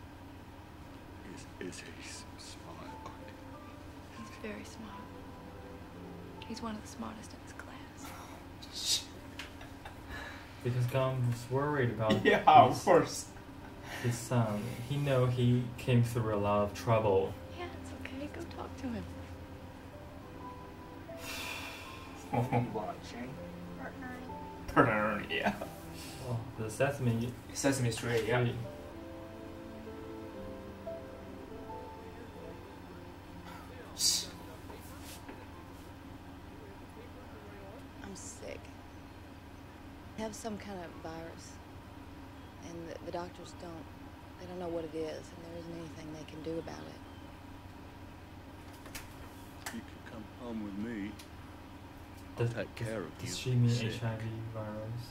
Is he smart? He's very smart. He's one of the smartest in his class. Because Gum was worried about Yeah, of course. his son. He know he came through a lot of trouble. Yeah, it's okay. Go talk to him. Partner, yeah. Oh, the Sesame Street, yeah. I'm sick. I have some kind of virus, and the doctors they don't know what it is, and there isn't anything they can do about it. You could come home with me. I'll take care of you. Does she mean Sick. HIV virus?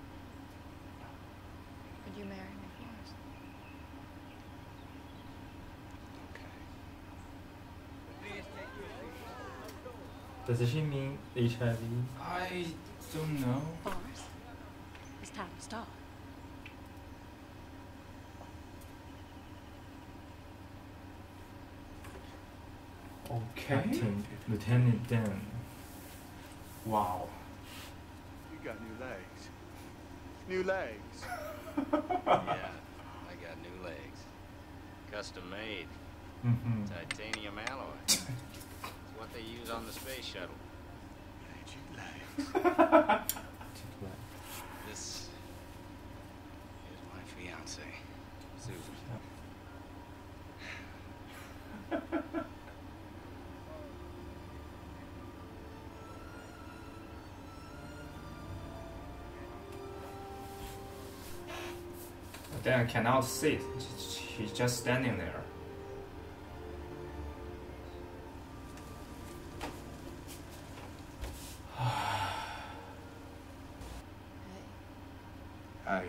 Would you marry me, Forrest? Does she mean HIV? I don't know. Forrest, it's time to stop. Okay. Acting Lieutenant Dan. Wow. You got new legs. New legs. Yeah, I got new legs. Custom made. Mm-hmm. Titanium alloy. It's what they use on the space shuttle. This is my fiance, Susan. Dan cannot sit. She's just standing there. Hey.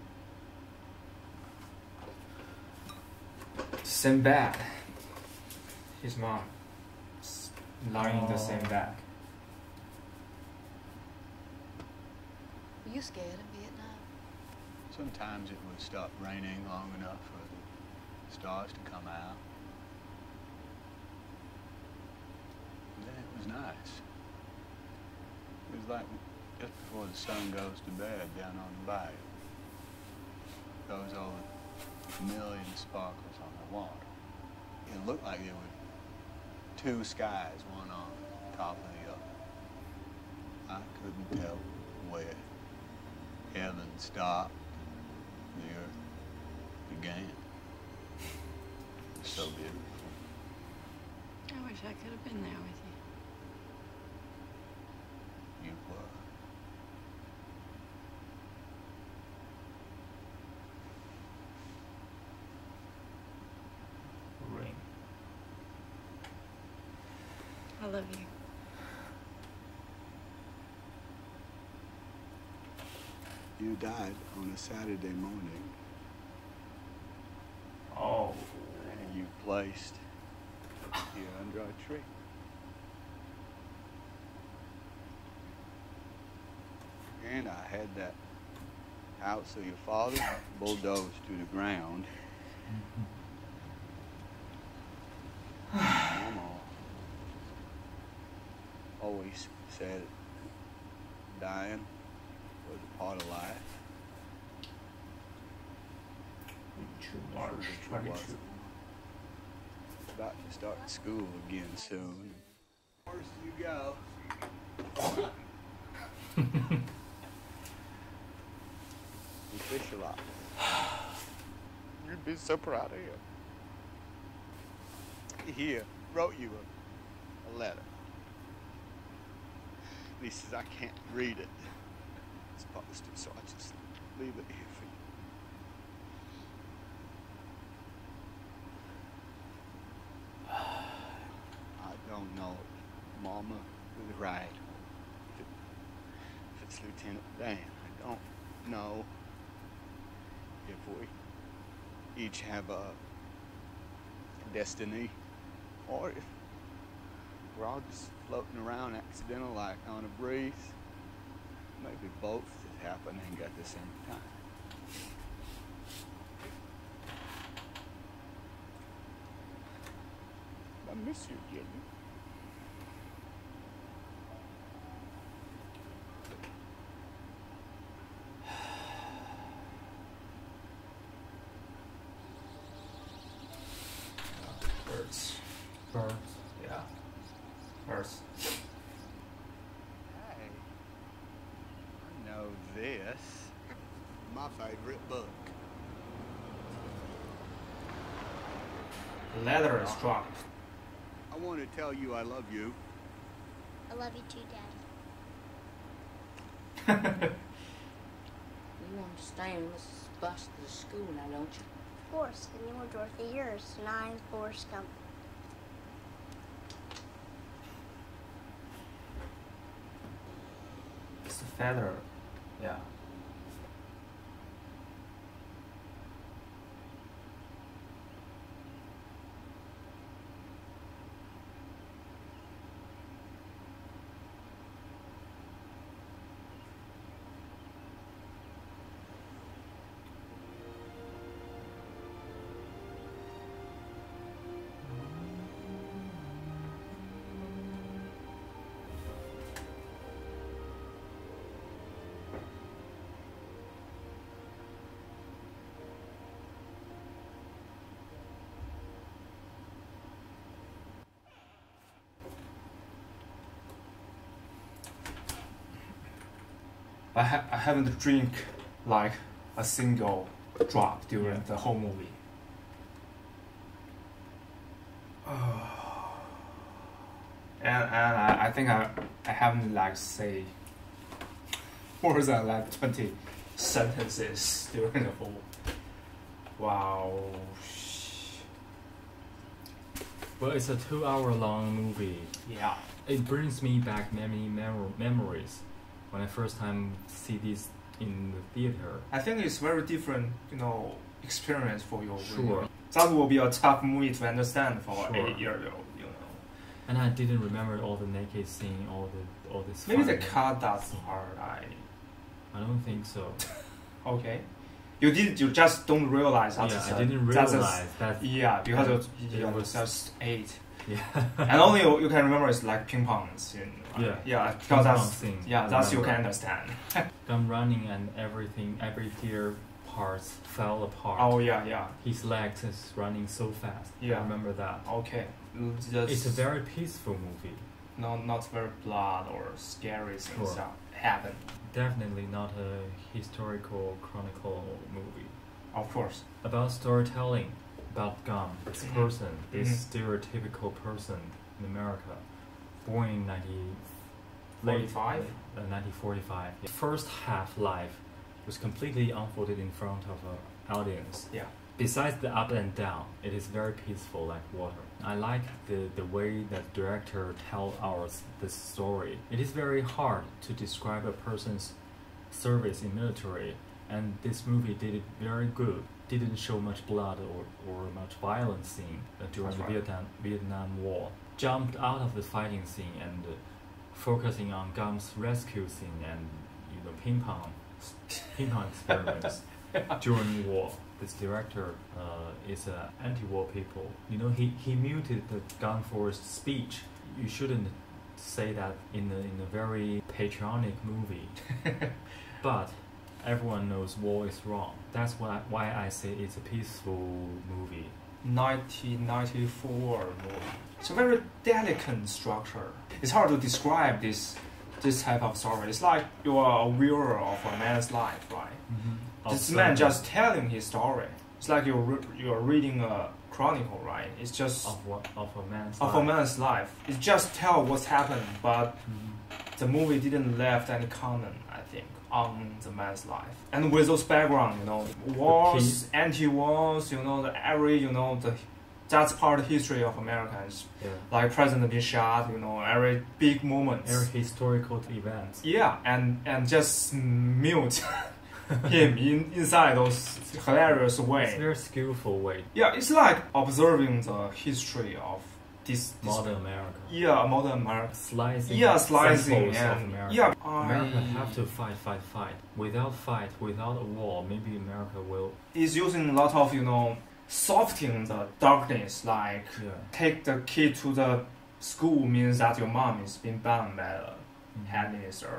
Same bed. His mom lying in the same bed. Were you scared in Vietnam? Sometimes it would stop raining long enough for the stars to come out. And then it was nice. It was like just before the sun goes to bed down on the bayou. Goes over a million sparkles on the water. It looked like there were two skies, one on top of the other. I couldn't tell where heaven stopped, the earth began. It was so beautiful. I wish I could have been there with you. You were. Ring. I love you. You died on a Saturday morning. Oh. And you placed here under a tree. And I had that house of your father bulldozed to the ground. Mama always said dying was a part of life. March It 22. wasn't. About to start school again soon. First you go. You fish a lot. You'd be so proud of you. Here, wrote you a letter. And he says, I can't read it. It's posted, so I just leave it here for you. I don't know if Mama was right. If it's Lieutenant Dan, I don't know if we each have a destiny or if we're all just floating around accidental like on a breeze. Maybe both is happening at the same time. I miss you, Jimmy. Birds. Birds. Yeah. Birds. Hey, I know this. My favorite book. Leather is dropped. I want to tell you I love you. I love you too, Daddy. You understand Mrs. Buster's school now, don't you? Of course, and you were Dorothy yours, 9 Forrest Gump. It's a feather. Yeah. I haven't drink like a single drop during the whole movie. And I think I haven't like say more than like 20 sentences during the whole. Wow. Well, it's a 2-hour-long movie. Yeah. It brings me back many memories when I first time see this in the theater. I think it's very different, experience for you. Sure. That will be a tough movie to understand for Sure. 8-year-old, And I didn't remember all the naked scene, all this. Maybe the fighting. cut that's hard. I don't think so. Okay. You just don't realize that. Yeah, I didn't realize that. Yeah, because it was just 8. Yeah. And only you can remember it's like ping pong scene. Yeah. Yeah, because that's scene. Yeah, that's you can understand. I'm running and everything, every gear parts fell apart. Oh yeah. His legs is running so fast. Yeah. I remember that. Okay. It's a very peaceful movie. Not very blood or scary things Sure. happen. Definitely not a historical chronicle movie. Of course. About storytelling, about Gum, this Mhm. person, this Mhm. stereotypical person in America, born in 1945. First half life was completely unfolded in front of an audience. Yeah. Besides the up and down, it is very peaceful like water. I like the way that director tells this story. It is very hard to describe a person's service in military, and this movie did it very good. Didn't show much blood or much violence scene during That's the right. Vietnam War. Jumped out of the fighting scene and focusing on Gum's rescue scene and ping pong experiments during war. This director is an anti-war people. He muted the gun force speech. You shouldn't say that in a very patriotic movie. But everyone knows war is wrong. That's why I say it's a peaceful movie. 1994 movie. It's a very delicate structure. It's hard to describe this type of story. It's like you are a viewer of a man's life, right? Mm-hmm. This man just telling his story. It's like you're reading a chronicle, right? It's just of a man's of life. a man's life. It just tell what's happened, but the movie didn't left any comment, I think, on the man's life. And with those background, wars, anti-wars, that's part of the history of Americans. Yeah. Like president being shot, every big moment. Every historical events. Yeah, and just mute him inside those hilarious way. It's a very skillful way. Yeah, it's like observing the history of this Modern America. Yeah, modern America. Slicing. Yeah, slicing. samples of America. Yeah, America have to fight. Without a war, maybe America will. It's using a lot of softening the darkness. Like take the kid to the school means that your mom is being banned by the head minister.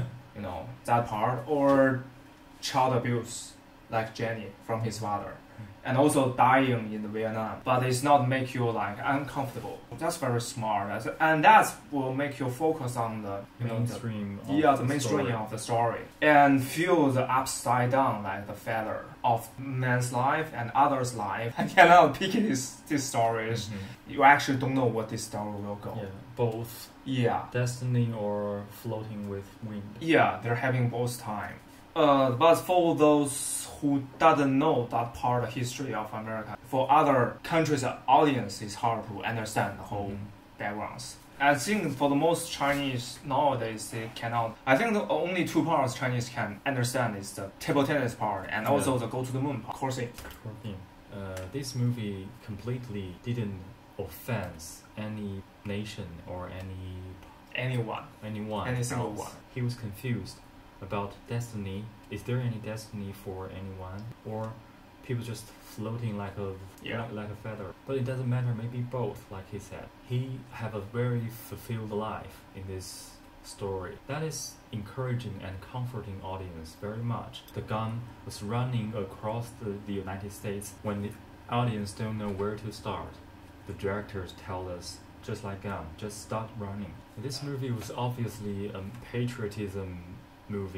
That part, or child abuse like Jenny from his father, and also dying in Vietnam, but it's not make you like uncomfortable. That's very smart, and that will make you focus on the mainstream. the mainstream of the story, and feel the upside down, like the feather of man's life and others' life. I cannot pick these stories. You actually don't know what this story will go. Yeah, both. Yeah. Destiny or floating with wind. Yeah, they're having both time. But for those who doesn't know that part of history of America, for other countries' audience, it's hard to understand the whole backgrounds. I think for the most Chinese nowadays, they cannot. I think the only two parts Chinese can understand is the table tennis part and also the go to the moon part, coursing. This movie completely didn't offense any nation or anyone, any single one. He was confused about destiny. Is there any destiny for anyone, or people just floating like a feather? But it doesn't matter. Maybe both, like he said. He have a very fulfilled life in this story. That is encouraging and comforting audience very much. The gun was running across the United States when the audience don't know where to start. The directors tell us, just like gun, just start running. This movie was obviously a patriotism movie.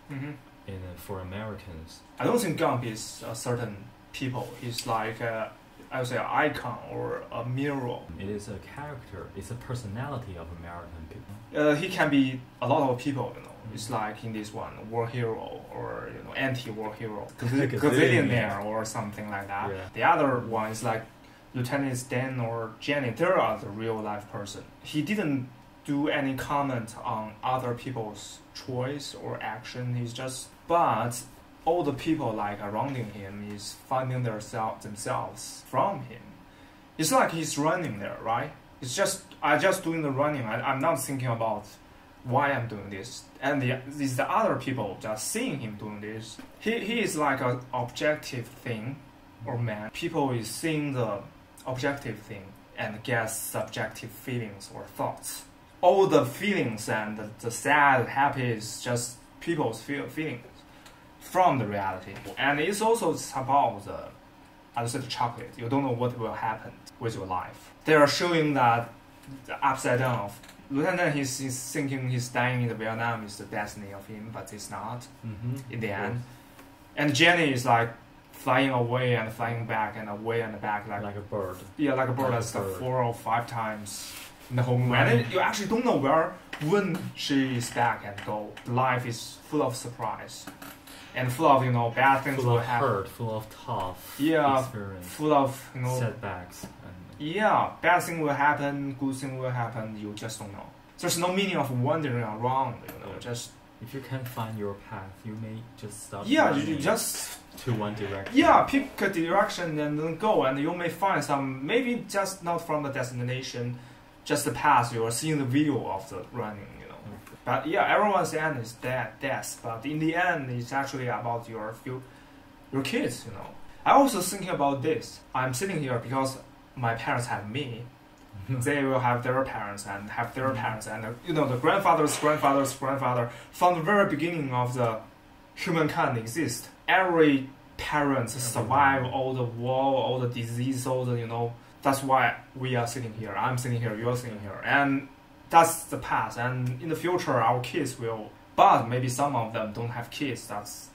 for Americans. I don't think Gump is a certain people. He's like I would say an icon or a mirror. It is a character. It's a personality of American people. He can be a lot of people. It's like in this one, war hero or anti-war hero, gazillionaire or something like that. Yeah. The other one is like Lieutenant Dan or Jenny. They are the real life person. He didn't do any comment on other people's choice or action. He's just, but all the people like surrounding him is finding themselves from him. It's like he's running there, right? It's just I just doing the running. I'm not thinking about why I'm doing this, and these the other people just seeing him doing this. He is like an objective thing or man. People is seeing the objective thing and get subjective feelings or thoughts. All the feelings and the sad, happy is just people's feelings from the reality. And it's also about the chocolate. You don't know what will happen with your life. They are showing that the upside down of Lieutenant. He's thinking he's dying in Vietnam is the destiny of him, but it's not in the end. And Jenny is like flying away and flying back and away and back like a bird. Yeah, like a bird. That's 4 or 5 times in the whole movie. And you actually don't know when she is back and go. Life is full of surprise. And full of bad things will happen. Full of tough experience. Full of setbacks. Bad thing will happen, good thing will happen. You just don't know. There's no meaning of wandering around. Just if you can't find your path, you may just stop. Yeah, you just to one direction. Yeah, pick a direction and then go, and you may find some maybe just not from the destination, just the path. You are seeing the video of the running. But yeah, everyone's end is death. But in the end, it's actually about your kids. I also thinking about this. I'm sitting here because my parents have me. They will have their parents and have their parents, and the grandfather's grandfather. From the very beginning of the humankind exist. Every parent survive all the war, all the disease, all the That's why we are sitting here. I'm sitting here. You're sitting here, and that's the past, and in the future our kids will, but maybe some of them don't have kids. That's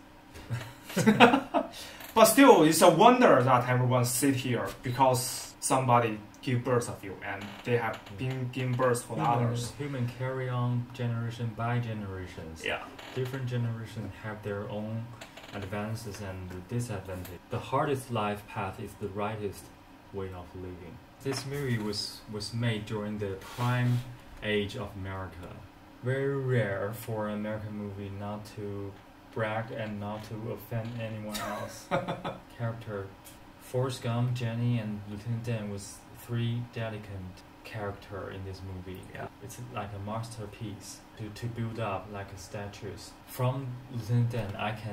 but still it's a wonder that everyone sit here because somebody give birth of you and they have been given birth for others. Human carry on generation by generations. Yeah. Different generations have their own advances and disadvantages. The hardest life path is the rightest way of living. This movie was made during the prime age of America. Very rare for an American movie not to brag and not to offend anyone else. Character Forrest Gump, Jenny, and Lieutenant Dan was 3 delicate characters in this movie. Yeah. It's like a masterpiece to build up like a statues. From Lieutenant Dan,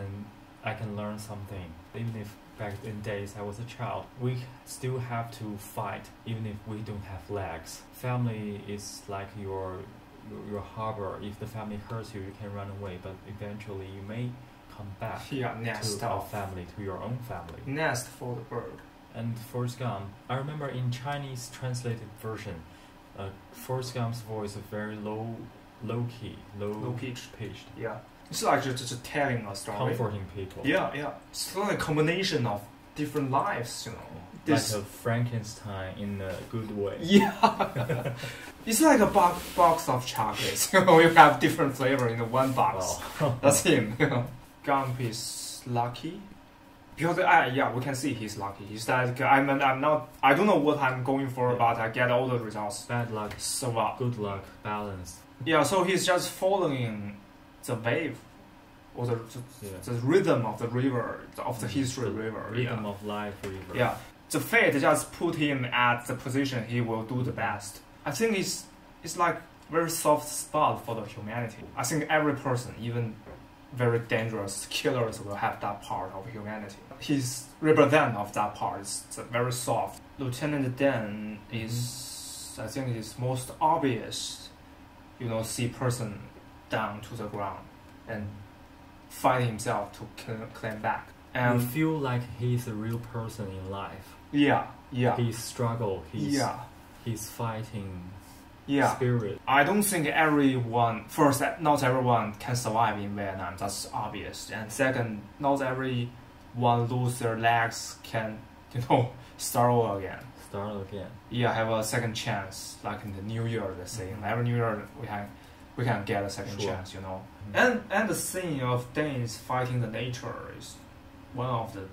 I can learn something. Even if back in days I was a child, we still have to fight even if we don't have legs. Family is like your harbor. If the family hurts you, you can run away, but eventually you may come back to our family, to your own family. Nest for the bird. And Forrest Gump, I remember in Chinese translated version, Forrest Gump's voice is very low pitched. Yeah. It's like just telling a story. Comforting people. Yeah. It's like a combination of different lives, Like a Frankenstein in a good way. Yeah. It's like a box of chocolates. You have different flavor in the one box. Oh. That's him. Gump is lucky. Because we can see he's lucky. He's like I don't know what I'm going for, but I get all the results. Bad luck. So what? Good luck. Balance. Yeah, so he's just following the wave or the rhythm of the river, of the history river. Rhythm of life river. Yeah. The fate just put him at the position he will do the best. I think it's like very soft spot for the humanity. I think every person, even very dangerous killers, will have that part of humanity. He's representative of that part. It's very soft. Lieutenant Dan is, I think, is most obvious. See person down to the ground and fight himself to claim back. And you feel like he's a real person in life. Yeah. He's struggle. He's fighting spirit. I don't think not everyone can survive in Vietnam. That's obvious. And second, not everyone lose their legs can, start over again. Yeah, have a second chance, like in the New Year, the same. Every New Year we can get a second chance, And the scene of Danes fighting the nature is one of the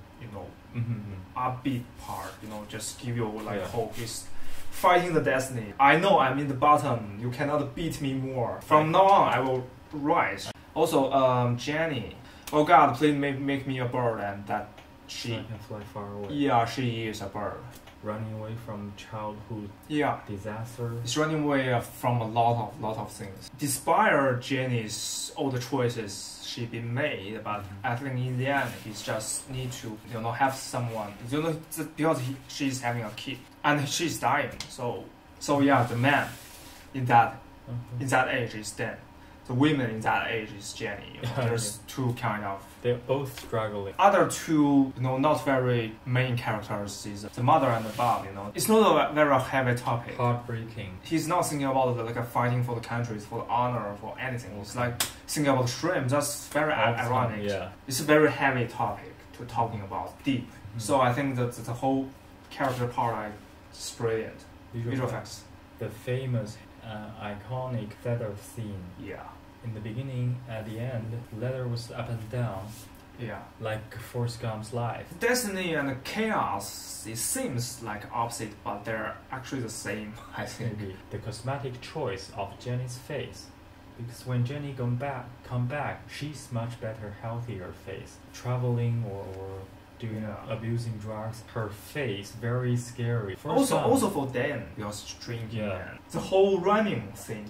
upbeat part. Just give you hope. Is fighting the destiny. I know I'm in the bottom. You cannot beat me more. From now on, I will rise. Also, Jenny. Oh God, please make me a bird, and that she can fly far away. Yeah, she is a bird. Running away from childhood disaster. It's running away from a lot of things. Despite Jenny's all the choices she been made, but I think in the end he just need to have someone. Because she's having a kid and she's dying. So yeah, the man in that age is Dan. The women in that age is Jenny. There's two kind of. They're both struggling. Other two, not very main characters is the mother and the Bob. It's not a very heavy topic. Heartbreaking. He's not thinking about fighting for the country, for the honor, for anything. It's like thinking about shrimp. That's very ironic. Yeah. It's a very heavy topic to talking about, deep. So I think that the whole character part is brilliant. Visual effects. The famous. Iconic feather scene. Yeah. In the beginning, at the end, leather was up and down. Yeah. Like Forrest Gump's life. Destiny and chaos, it seems like opposite, but they're actually the same, I think. Maybe. The cosmetic choice of Jenny's face. Because when Jenny come back, she's much better, healthier face. Traveling or abusing drugs, her face very scary. Also for Dan, because drinking and the whole running thing,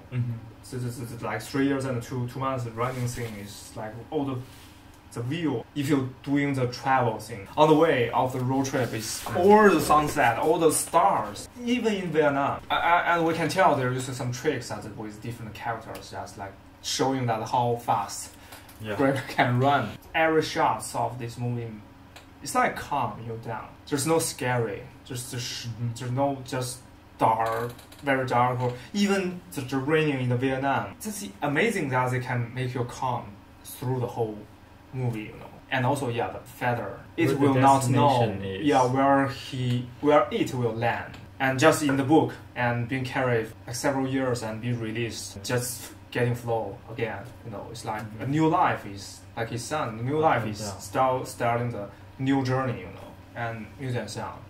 So it's like 3 years and 2 months. The running thing is like all the view. If you're doing the travel thing on the way of the road trip, is all the sunset, all the stars. Even in Vietnam, and we can tell they're using some tricks with different characters, just like showing that how fast Greg can run. Every shot of this movie. It's like calm you down. There's no scary. There's no just dark, very dark, or even the raining in the Vietnam. It's amazing that they can make you calm through the whole movie, And also, the feather. It will not know, where it will land. And just in the book and being carried several years and be released, just getting flow again. It's like a new life is like his son. A new life is starting the new journey, and music and sound.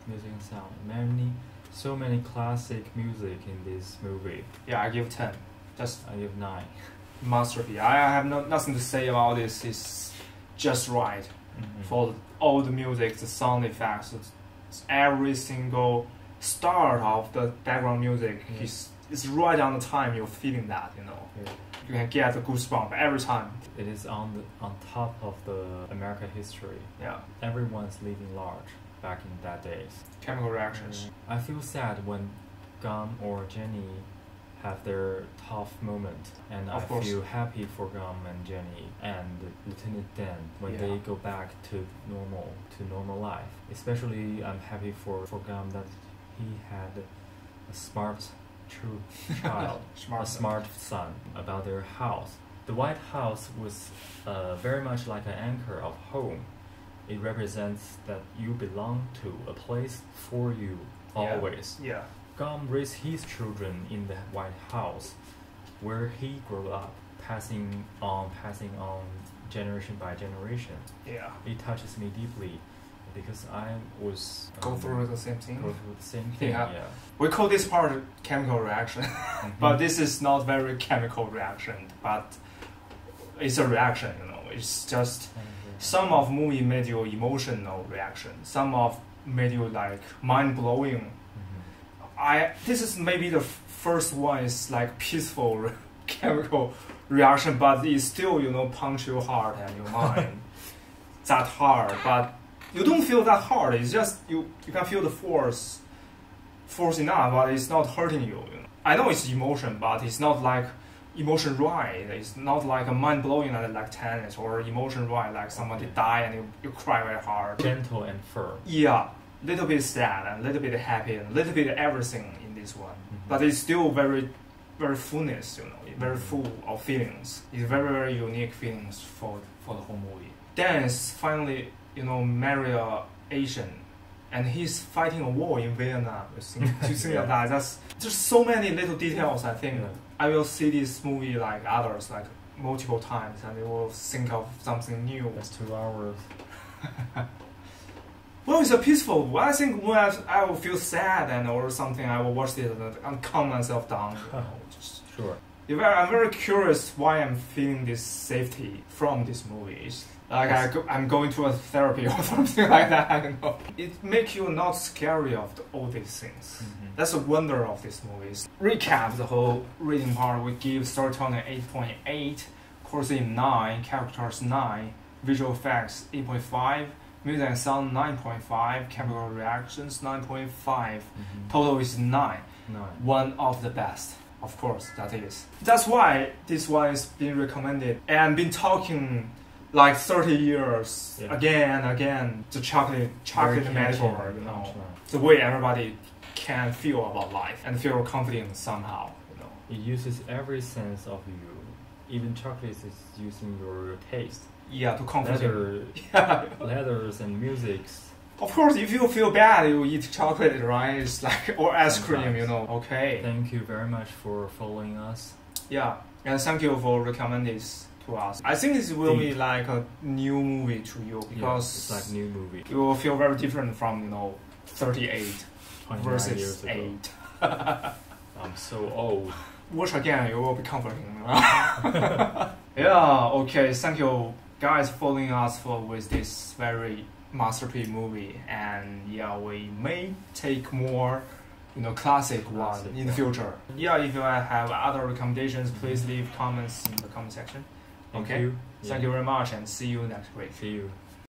So many classic music in this movie. Yeah, I give 10. I give 9. Masterpiece. I have nothing to say about this. It's just right for all the music, the sound effects, every single start of the background music is right on the time you're feeling that. You can get the goosebump every time. It is on top of the American history. Yeah. Everyone's living large back in that days. Chemical reactions. I feel sad when Gum or Jenny have their tough moment, and I feel happy for Gum and Jenny and Lieutenant Dan when they go back to normal life. Especially, I'm happy for Gum that he had a smart child, a smart son. About their house. The White House was very much like an anchor of home. It represents that you belong to a place for you always. Yeah. Gum raised his children in the White House, where he grew up, passing on generation by generation. Yeah. It touches me deeply because I was go through the same thing. Yeah. We call this part chemical reaction, but this is not very chemical reaction, but it's a reaction. It's just some of movie made you emotional reaction. Some of made you like mind blowing. This is maybe the first one is like peaceful chemical reaction, but it still punch your heart and your mind that hard. But you don't feel that hard. It's just you can feel the force enough, but it's not hurting you. I know it's emotion, but it's not like emotion right. It's not like a mind blowing like tennis or emotion right like somebody die and you cry very hard. Gentle and firm. Yeah, little bit sad and little bit happy and little bit everything in this one. but it's still very, very fullness, you know, very full of feelings. It's very, very unique feelings for the whole movie. Dan is finally, you know, marry a Asian, and he's fighting a war in Vietnam. You think of that? That's just so many little details. I think I will see this movie like others, like multiple times, and I will think of something new. That's 2 hours. Well, it's a peaceful. I think when I will feel sad and or something, I will watch this and calm myself down. You know, just Sure. I'm very curious why I'm feeling this safety from this movie. It's like I'm going to a therapy or something like that. I don't know. It makes you not scary of all these things. That's a wonder of this movie. Recap the whole reading part. We give storytelling 8.8, cursing 9, characters 9, visual effects 8.5, music and sound 9.5, chemical reactions 9.5. Total is 9. One of the best. Of course, that is. That's why this one is being recommended and been talking like 30 years again and again. The chocolate metaphor, you know, the way everybody can feel about life and feel confident somehow, you know. It uses every sense of you. Even chocolate is using your taste. Yeah, to comfort you. Leathers and musics. Of course, if you feel bad, you eat chocolate, right? It's like, or ice cream, you know. Okay. Thank you very much for following us. Yeah, and thank you for recommending this to us. I think this will be like a new movie to you because it's like new movie. You will feel very different from 38 versus 8. I'm so old. Watch again, you will be comforting. Yeah. Okay. Thank you guys for following us with this very masterpiece movie, and yeah, we may take more classic one in the future. Yeah, if you have other recommendations, please leave comments in the comment section. Okay, thank you very much, and see you next week. See you.